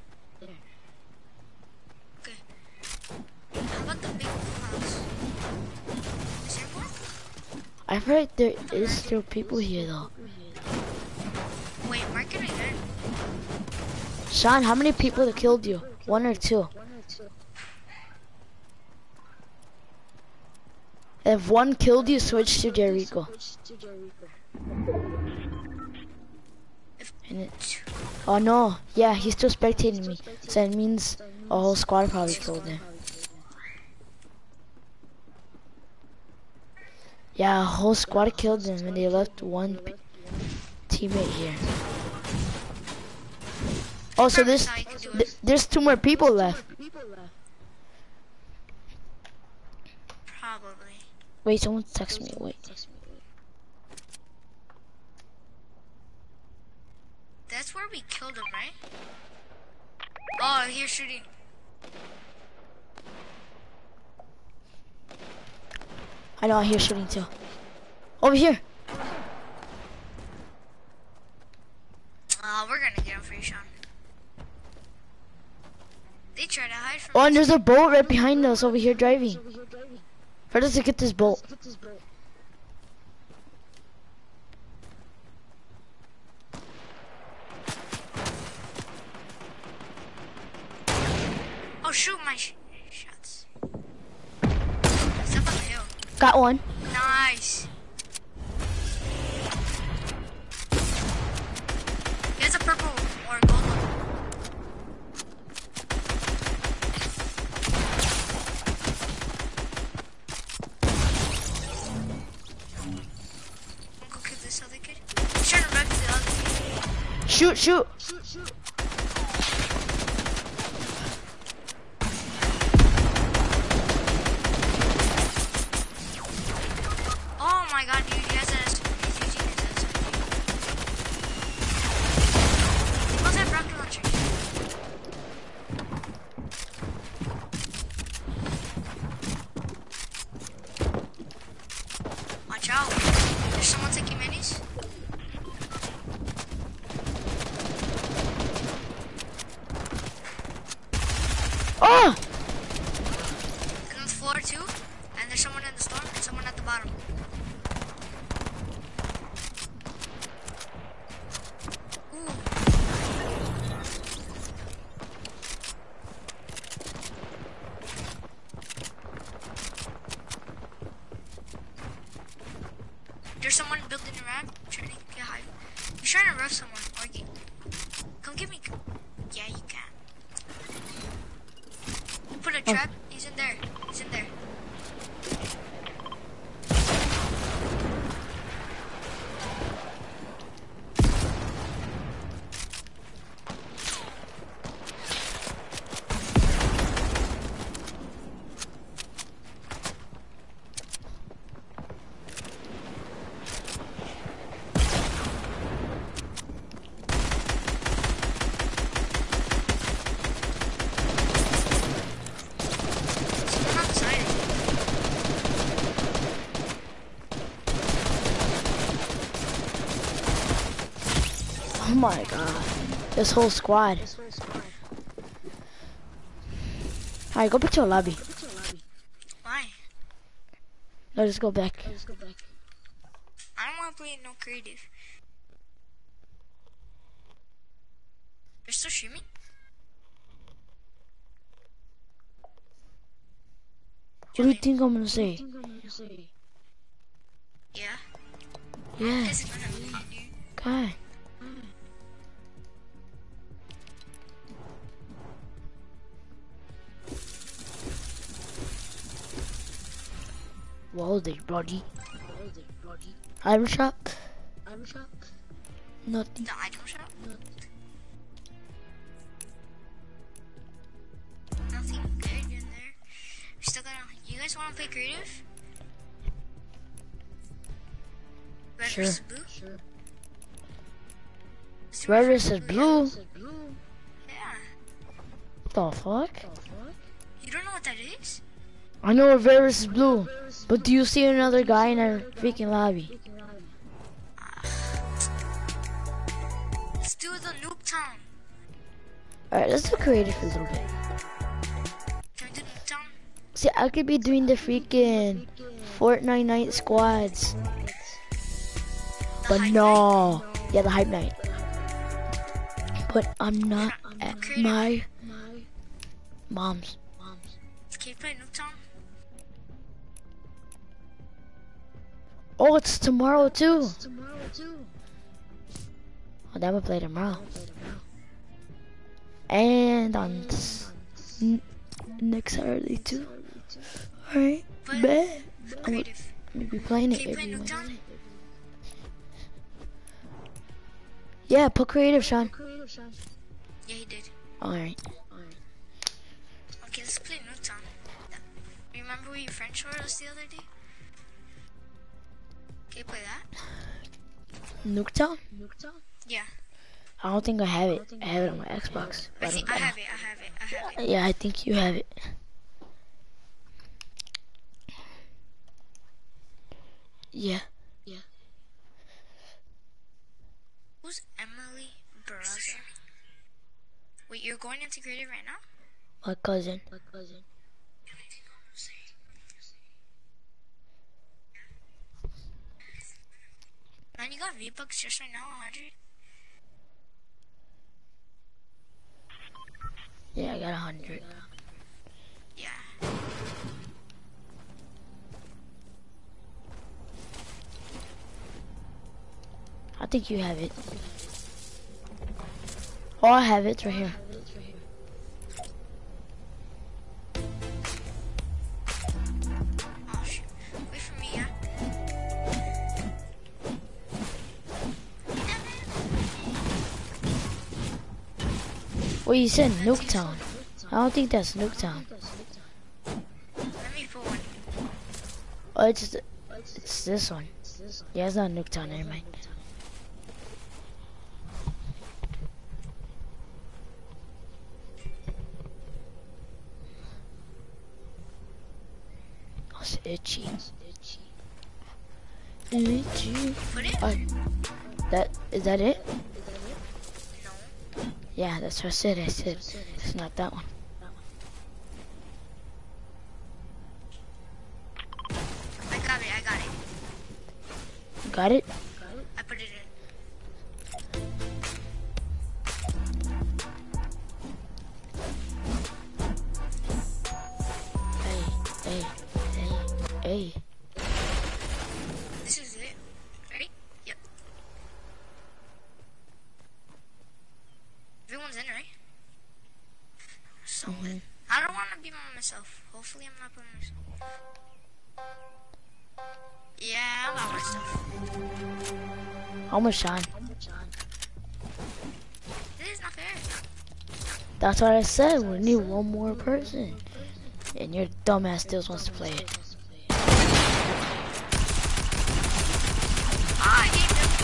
Speaker 1: Okay. How about the big house? Is there one?
Speaker 2: I've heard there is still people here though.
Speaker 1: Wait, mark it again.
Speaker 2: Sean, how many people that killed you? One or two? If one killed you, switch to Jericho. And it, oh no, yeah, he's still spectating me. So it means a whole squad probably killed him. Yeah, a whole squad killed him and they left one p- teammate here. Oh, so there's, th there's two more people left.
Speaker 1: Probably.
Speaker 2: Wait, someone text me, wait.
Speaker 1: That's where we killed him, right? Oh, he's shooting.
Speaker 2: I know, I hear shooting too. Over here.
Speaker 1: Uh, we're gonna get him for you, Sean. They try to hide from
Speaker 2: Oh,
Speaker 1: us.
Speaker 2: and there's a boat right behind us over here driving. Where does it get this boat?
Speaker 1: Oh, shoot my sh shots.
Speaker 2: Got one.
Speaker 1: Nice. He has a purple or gold one. Go kill this other kid. He's trying to run to the other kid.
Speaker 2: Shoot, shoot.
Speaker 3: Shoot, shoot.
Speaker 1: Oh my god, dude, he has a, he's using his S M G. He must have rocket launcher. Watch out. There's someone taking minis.
Speaker 2: Oh!
Speaker 1: And on the floor too. And there's someone in the storm and someone at the bottom. There's someone building a ramp, trying to get high. He's trying to rush someone. Or get, come get me. Yeah, you can. You put a trap. He's in there. He's in there. Someone on the side.
Speaker 2: Oh my god. This whole squad.
Speaker 3: This whole squad.
Speaker 2: Alright, go back to a lobby.
Speaker 3: Go to your lobby.
Speaker 1: Why?
Speaker 2: No, just go back.
Speaker 3: Let's go back.
Speaker 1: I don't want to play no creative. They're still streaming?
Speaker 2: What do you think I'm gonna
Speaker 3: I
Speaker 2: say?
Speaker 3: think I'm gonna say.
Speaker 1: Yeah.
Speaker 2: Yeah,
Speaker 1: This is gonna be fun, dude.
Speaker 2: God. Whoa, they bloody.
Speaker 3: Oh, they bloody.
Speaker 2: Iron shop?
Speaker 3: I'm shocked.
Speaker 2: Nothing.
Speaker 1: The item shop? Nothing good in there. We still gotta. You guys wanna play creative? Red
Speaker 2: Sure.
Speaker 1: versus blue?
Speaker 3: Sure.
Speaker 1: Is it
Speaker 2: Red versus blue?
Speaker 3: It's like blue.
Speaker 1: Yeah.
Speaker 2: The fuck?
Speaker 3: Oh, fuck.
Speaker 1: You don't know what that is?
Speaker 2: I know red versus blue, but do you see another guy in our freaking lobby?
Speaker 3: Freaking lobby.
Speaker 1: Let's do the Nuke Town.
Speaker 2: Alright, let's do creative for a little bit.
Speaker 1: Can we do Nuke Town?
Speaker 2: See, I could be doing the freaking Fortnite night squads,
Speaker 1: The
Speaker 2: but
Speaker 1: hype
Speaker 2: no. Yeah, the hype night. But I'm not at my
Speaker 3: My
Speaker 2: mom's.
Speaker 3: mom's.
Speaker 1: night? Can you play Nuke Town?
Speaker 2: Oh, it's tomorrow too.
Speaker 3: Tomorrow too.
Speaker 2: Oh, then we'll play tomorrow.
Speaker 3: I'll play tomorrow.
Speaker 2: And on s- n- next Saturday too. Alright,
Speaker 1: But
Speaker 2: bet. I'm
Speaker 1: creative.
Speaker 2: gonna be playing it
Speaker 1: Can you play
Speaker 2: every
Speaker 1: Nuke
Speaker 2: Wednesday.
Speaker 1: Town?
Speaker 2: Yeah, put creative, Sean.
Speaker 3: Creative shot.
Speaker 1: Yeah, he did.
Speaker 2: Alright.
Speaker 3: Alright.
Speaker 1: Okay, let's play Nuke Town. Remember we French were us the other day? Can you play that?
Speaker 2: Nuketown?
Speaker 3: Nuketown?
Speaker 1: Yeah.
Speaker 2: I don't think I have it. I have it on my Xbox.
Speaker 1: I
Speaker 2: but
Speaker 1: think
Speaker 2: don't
Speaker 1: I
Speaker 2: know.
Speaker 1: have it. I have it. I have it.
Speaker 2: Yeah, I think you have it. Yeah.
Speaker 1: Who's Emily Barraza? Wait, you're going into creative right now?
Speaker 2: My cousin.
Speaker 3: My cousin.
Speaker 1: Man, you got V-Bucks just right now, one hundred?
Speaker 2: Yeah, I got a hundred.
Speaker 1: Yeah.
Speaker 2: think you have it. Oh, I have it. It's right here.
Speaker 1: Oh shit. Wait for me, yeah?
Speaker 2: Well, you said Nuketown. I don't think that's Nuketown.
Speaker 1: Let me put one.
Speaker 2: Oh, it's it's this one. Yeah, it's not Nuketown. Never mind. Oh, it's itchy. Itchy.
Speaker 1: Put it?
Speaker 2: Oh, that is that it?
Speaker 1: No.
Speaker 2: Yeah, that's what I said. I said it's not that one.
Speaker 1: I got it, I got it.
Speaker 2: Got it?
Speaker 1: I put it in.
Speaker 2: Hey, hey, hey, hey.
Speaker 1: This is it. Ready? Yep. Everyone's in, right? So
Speaker 2: Mhm.
Speaker 1: I don't want to be by myself. Hopefully I'm not by myself. Yeah, I'm by myself.
Speaker 2: Almost Sean.
Speaker 1: This is not fair.
Speaker 2: That's what I said. We need one more person. And your dumbass still wants to play it.
Speaker 1: Ah, I hate them.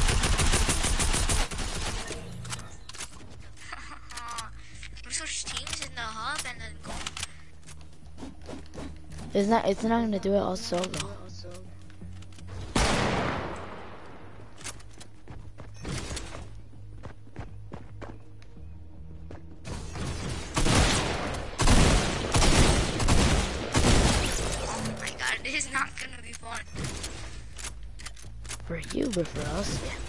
Speaker 1: We switch teams in the hub and then go.
Speaker 2: It's not. It's not gonna do it all solo.
Speaker 1: Oh my god, this is not gonna be fun.
Speaker 2: For you, but for us, yeah.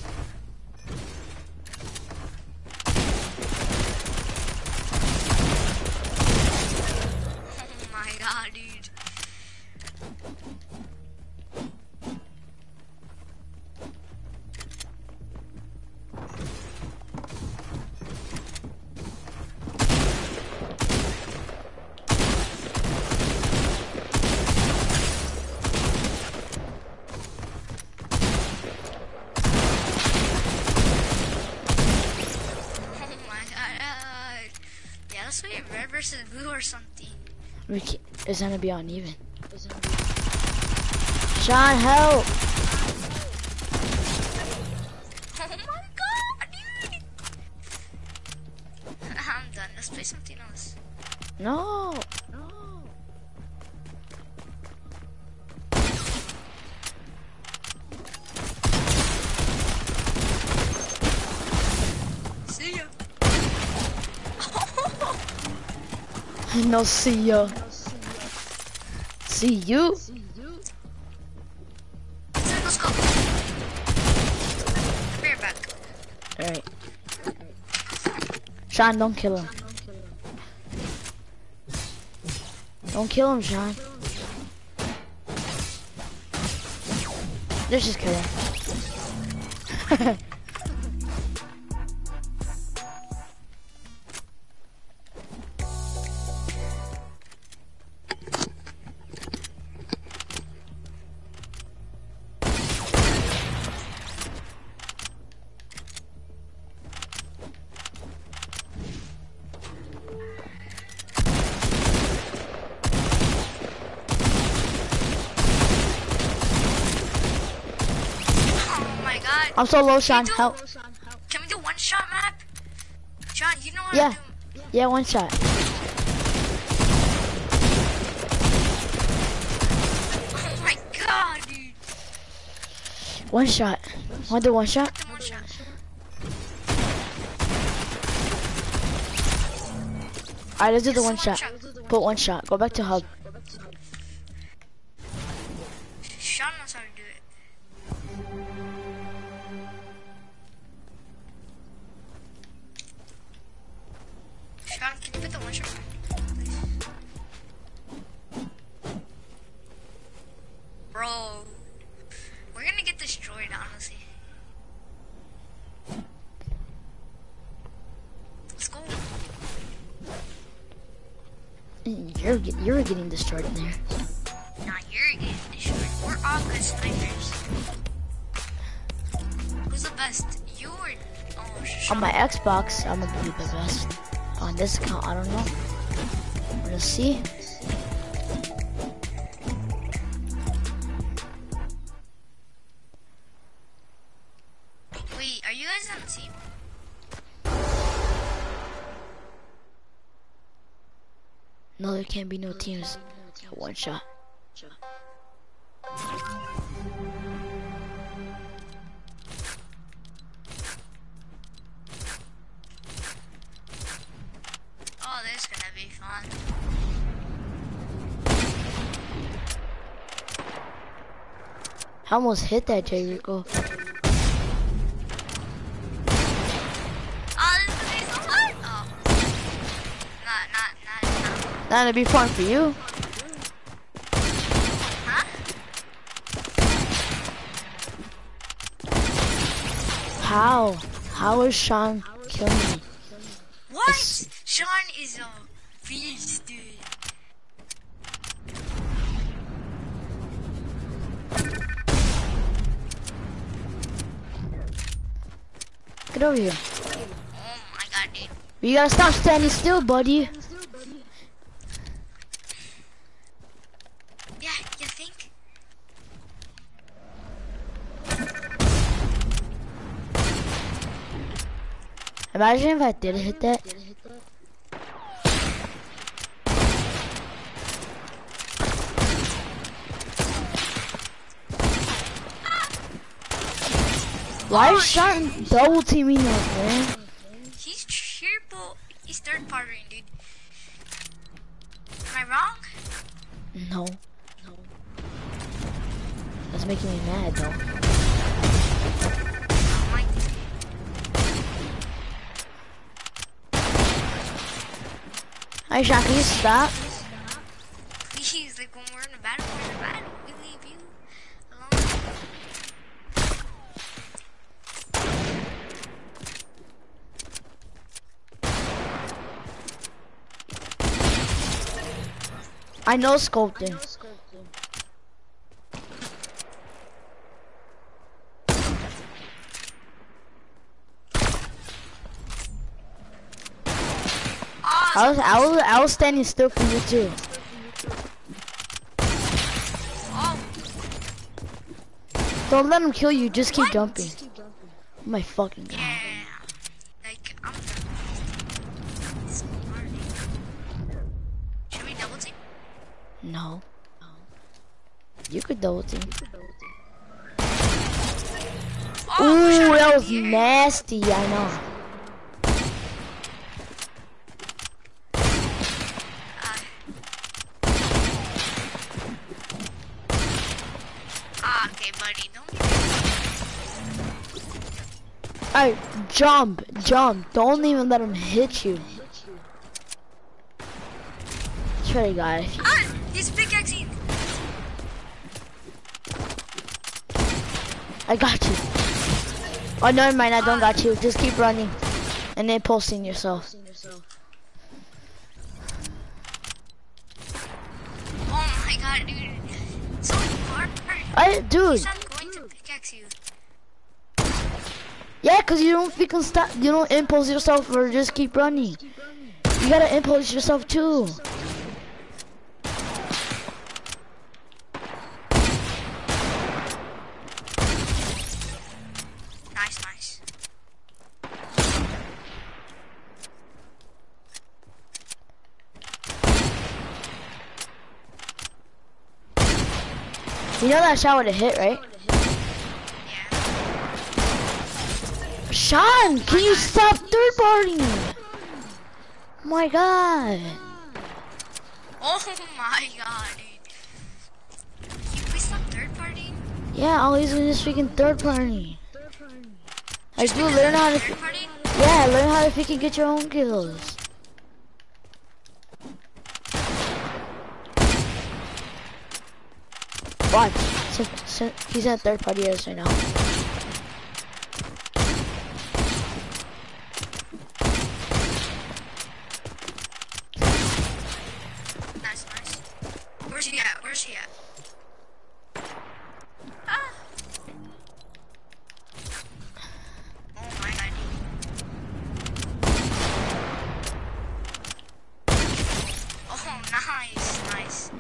Speaker 1: Oh my god, dude. Oh my god. Yeah, let's play red versus blue or something.
Speaker 2: We can, it's gonna be uneven. Sean, help!
Speaker 1: Oh my god, dude. I'm done. Let's play something else.
Speaker 2: No.
Speaker 1: See ya.
Speaker 2: No, see ya. See you.
Speaker 1: Let's go. Bear back.
Speaker 2: Alright. Sean, don't kill him. Don't kill him, Sean. Let's just kill him.
Speaker 1: Oh my god.
Speaker 2: I'm so low, Sean.
Speaker 1: do-
Speaker 2: Help.
Speaker 1: Can we do one shot map? John, you know what
Speaker 2: Yeah.
Speaker 1: I'm doing.
Speaker 2: Yeah, one shot.
Speaker 1: Oh my god, dude.
Speaker 2: One shot. Want to do one shot?
Speaker 1: The one shot.
Speaker 2: Alright, let's do the
Speaker 1: Yes,
Speaker 2: one
Speaker 1: one
Speaker 2: shot.
Speaker 1: shot.
Speaker 2: Put one shot. Go back to hub.
Speaker 1: Sean knows how to do it. Sean, can you put the one shot back, please? Bro, we're gonna get destroyed, honestly.
Speaker 2: You're get, you're getting destroyed in there.
Speaker 1: Nah, you're getting destroyed. We're all good snipers. Who's the best? You or oh, Sean?
Speaker 2: On my Xbox, I'm gonna be the best. On this account, I don't know. We're gonna see.
Speaker 1: Wait, are you guys on the team?
Speaker 2: No, there can't be no teams. One shot.
Speaker 1: Oh, this is gonna be fun.
Speaker 2: I almost hit that, J Rico.
Speaker 1: Oh, this is gonna be so fun. Oh, not, not, not, not.
Speaker 2: That'd be fun for you.
Speaker 1: Huh?
Speaker 2: How? How is Sean killing me?
Speaker 1: What?
Speaker 2: It's-
Speaker 1: Sean is a beast, dude.
Speaker 2: Get over here.
Speaker 1: Oh my god, dude.
Speaker 2: You gotta stop standing still, buddy.
Speaker 1: Yeah, you think?
Speaker 2: Imagine if I did hit that. Why is Sean double teaming us, man?
Speaker 1: He's triple. He's third partying, dude. Am I wrong?
Speaker 2: No. No. That's making me mad, though.
Speaker 1: Oh my.
Speaker 2: Hey, Sean, can you stop?
Speaker 1: Please, like when we're in a battle, we're in a battle. We leave you alone.
Speaker 2: I know sculpting.
Speaker 1: Oh,
Speaker 2: I was, I was, I was standing still for you too.
Speaker 1: oh,
Speaker 2: Don't let him kill you. Just keep
Speaker 1: What?
Speaker 2: jumping. Oh my fucking god.
Speaker 1: yeah. Like, I'm smart. Should we double team?
Speaker 2: No. You could double team.
Speaker 1: Oh,
Speaker 2: Ooh,
Speaker 1: Sean,
Speaker 2: that was
Speaker 1: here.
Speaker 2: nasty. I know.
Speaker 1: Ah, okay, buddy. Don't get
Speaker 2: Alright, jump, jump. Don't even let him hit you. Try to guy.
Speaker 1: Ah, he's pickaxing.
Speaker 2: I got you. Oh, never mind. I don't got you. Just keep running, and then posting yourself.
Speaker 1: Oh my god, dude. So hard.
Speaker 2: I, dude.
Speaker 1: He's not going to pickaxe you.
Speaker 2: Yeah, cause you don't freaking stop. You don't impulse yourself or just keep running. You gotta impulse yourself too.
Speaker 1: Nice, nice.
Speaker 2: You know that shot would have hit, right?
Speaker 1: Yeah.
Speaker 2: Sean, can you stop third partying? Oh my god.
Speaker 1: Oh my god, dude. You please stop third party?
Speaker 2: Yeah, always in this freaking third party. I do learn how to.
Speaker 1: Third party?
Speaker 2: Yeah, learn how to freaking get your own kills. Watch. S- s- He's in a third party areas right now.
Speaker 1: Nice, Where's he at? Where's he at? Ah. Oh my god. Oh, nice, nice.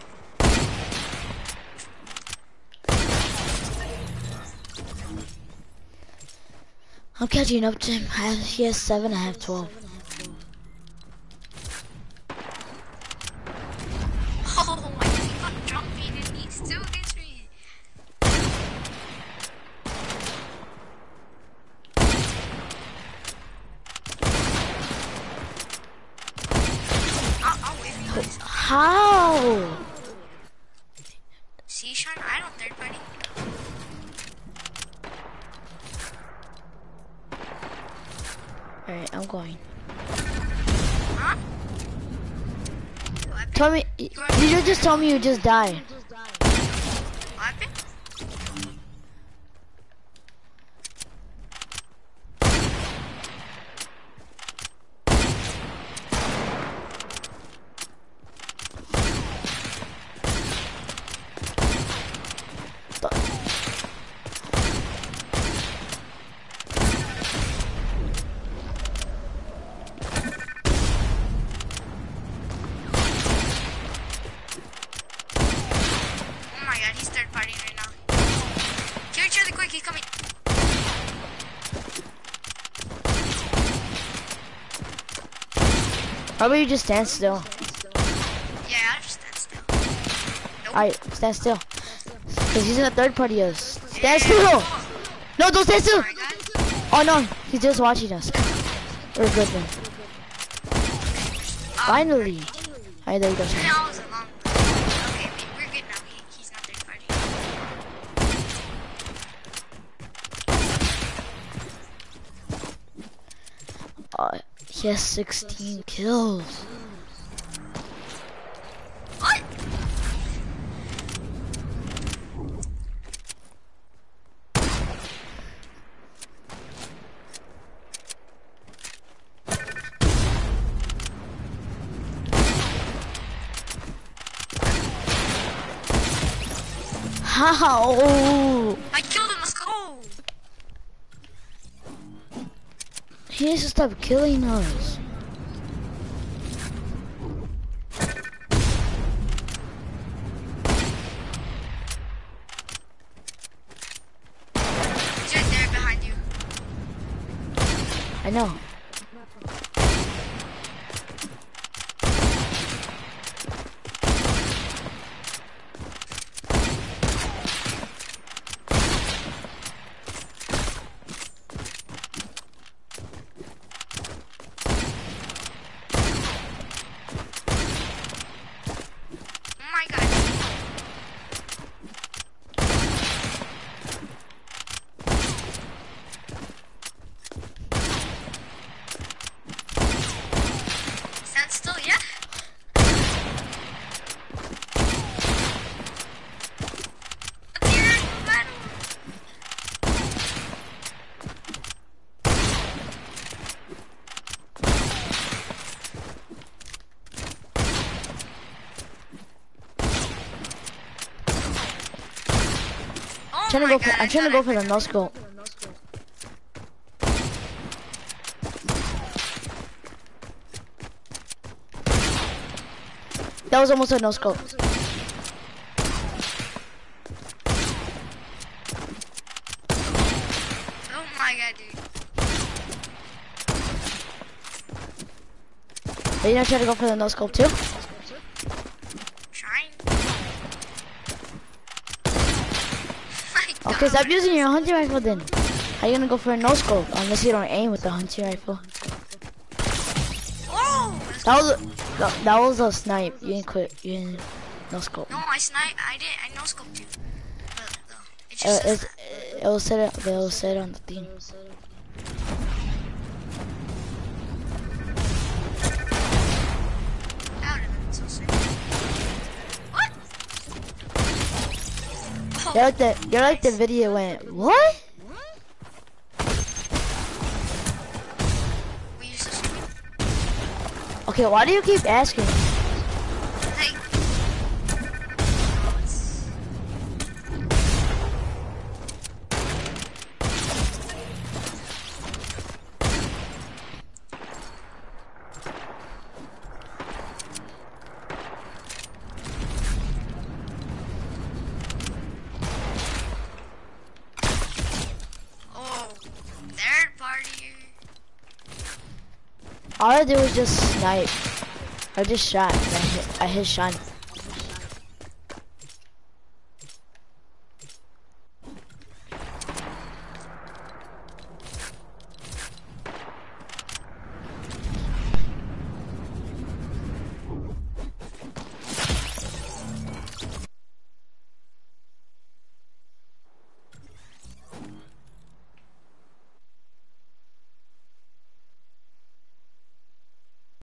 Speaker 2: I'm catching up to him. I have, he has seven, I have twelve.
Speaker 1: Oh my god, drop me and he still gets me. I'll, I'll wait for you guys.
Speaker 2: How?
Speaker 1: See, Sean, I don't third party.
Speaker 2: Alright, I'm going.
Speaker 1: Huh? What
Speaker 2: Tell me, you just just tell me you just died.
Speaker 1: happened? Oh my god, he's third partying right now. Kill each other quick, he's coming.
Speaker 2: How about you just stand still?
Speaker 1: Yeah, I'll just stand still. Nope.
Speaker 2: Alright, stand still. Cause he's in a third party of us. Stand still! No, don't stand
Speaker 1: Oh
Speaker 2: still!
Speaker 1: my god.
Speaker 2: Oh no, he's just watching us. We're good then. Finally! Alright, there you go.
Speaker 1: That was a long. Okay, we- we're good now. He, he's not third party.
Speaker 2: Uh, he has sixteen kills.
Speaker 1: What?
Speaker 2: How?
Speaker 1: I killed him. Let's go.
Speaker 2: He needs to stop killing us.
Speaker 1: He's right there behind you.
Speaker 2: I know.
Speaker 1: Oh my god. Stand still, yeah? Let's hear it, battle. Oh
Speaker 2: Trying to
Speaker 1: my
Speaker 2: go for,
Speaker 1: god, I
Speaker 2: I'm trying to
Speaker 1: thought
Speaker 2: go
Speaker 1: I
Speaker 2: for the
Speaker 1: heard
Speaker 2: no
Speaker 1: that.
Speaker 2: scope. That was almost a no scope.
Speaker 1: Oh my god, dude.
Speaker 2: Are you not trying to go for the no scope too?
Speaker 1: Trying. My god.
Speaker 2: Okay, stop using your hunting rifle then. How you gonna go for a no scope unless you don't aim with the hunting rifle?
Speaker 1: Oh!
Speaker 2: That was a, that, that was a snipe. You didn't quit. You didn't no scope.
Speaker 1: No, I snipe. I did. I no scoped you. But, uh, it just
Speaker 2: Uh,
Speaker 1: says
Speaker 2: it's, it will set it. It will set on the thing.
Speaker 1: that would have been so sick. What? Oh,
Speaker 2: You're like the. You're like the video went. What?
Speaker 1: we used to stream.
Speaker 2: Okay, why do you keep asking?
Speaker 1: Like,
Speaker 2: thought they was just snipe. I just shot. I hit, I hit Sean.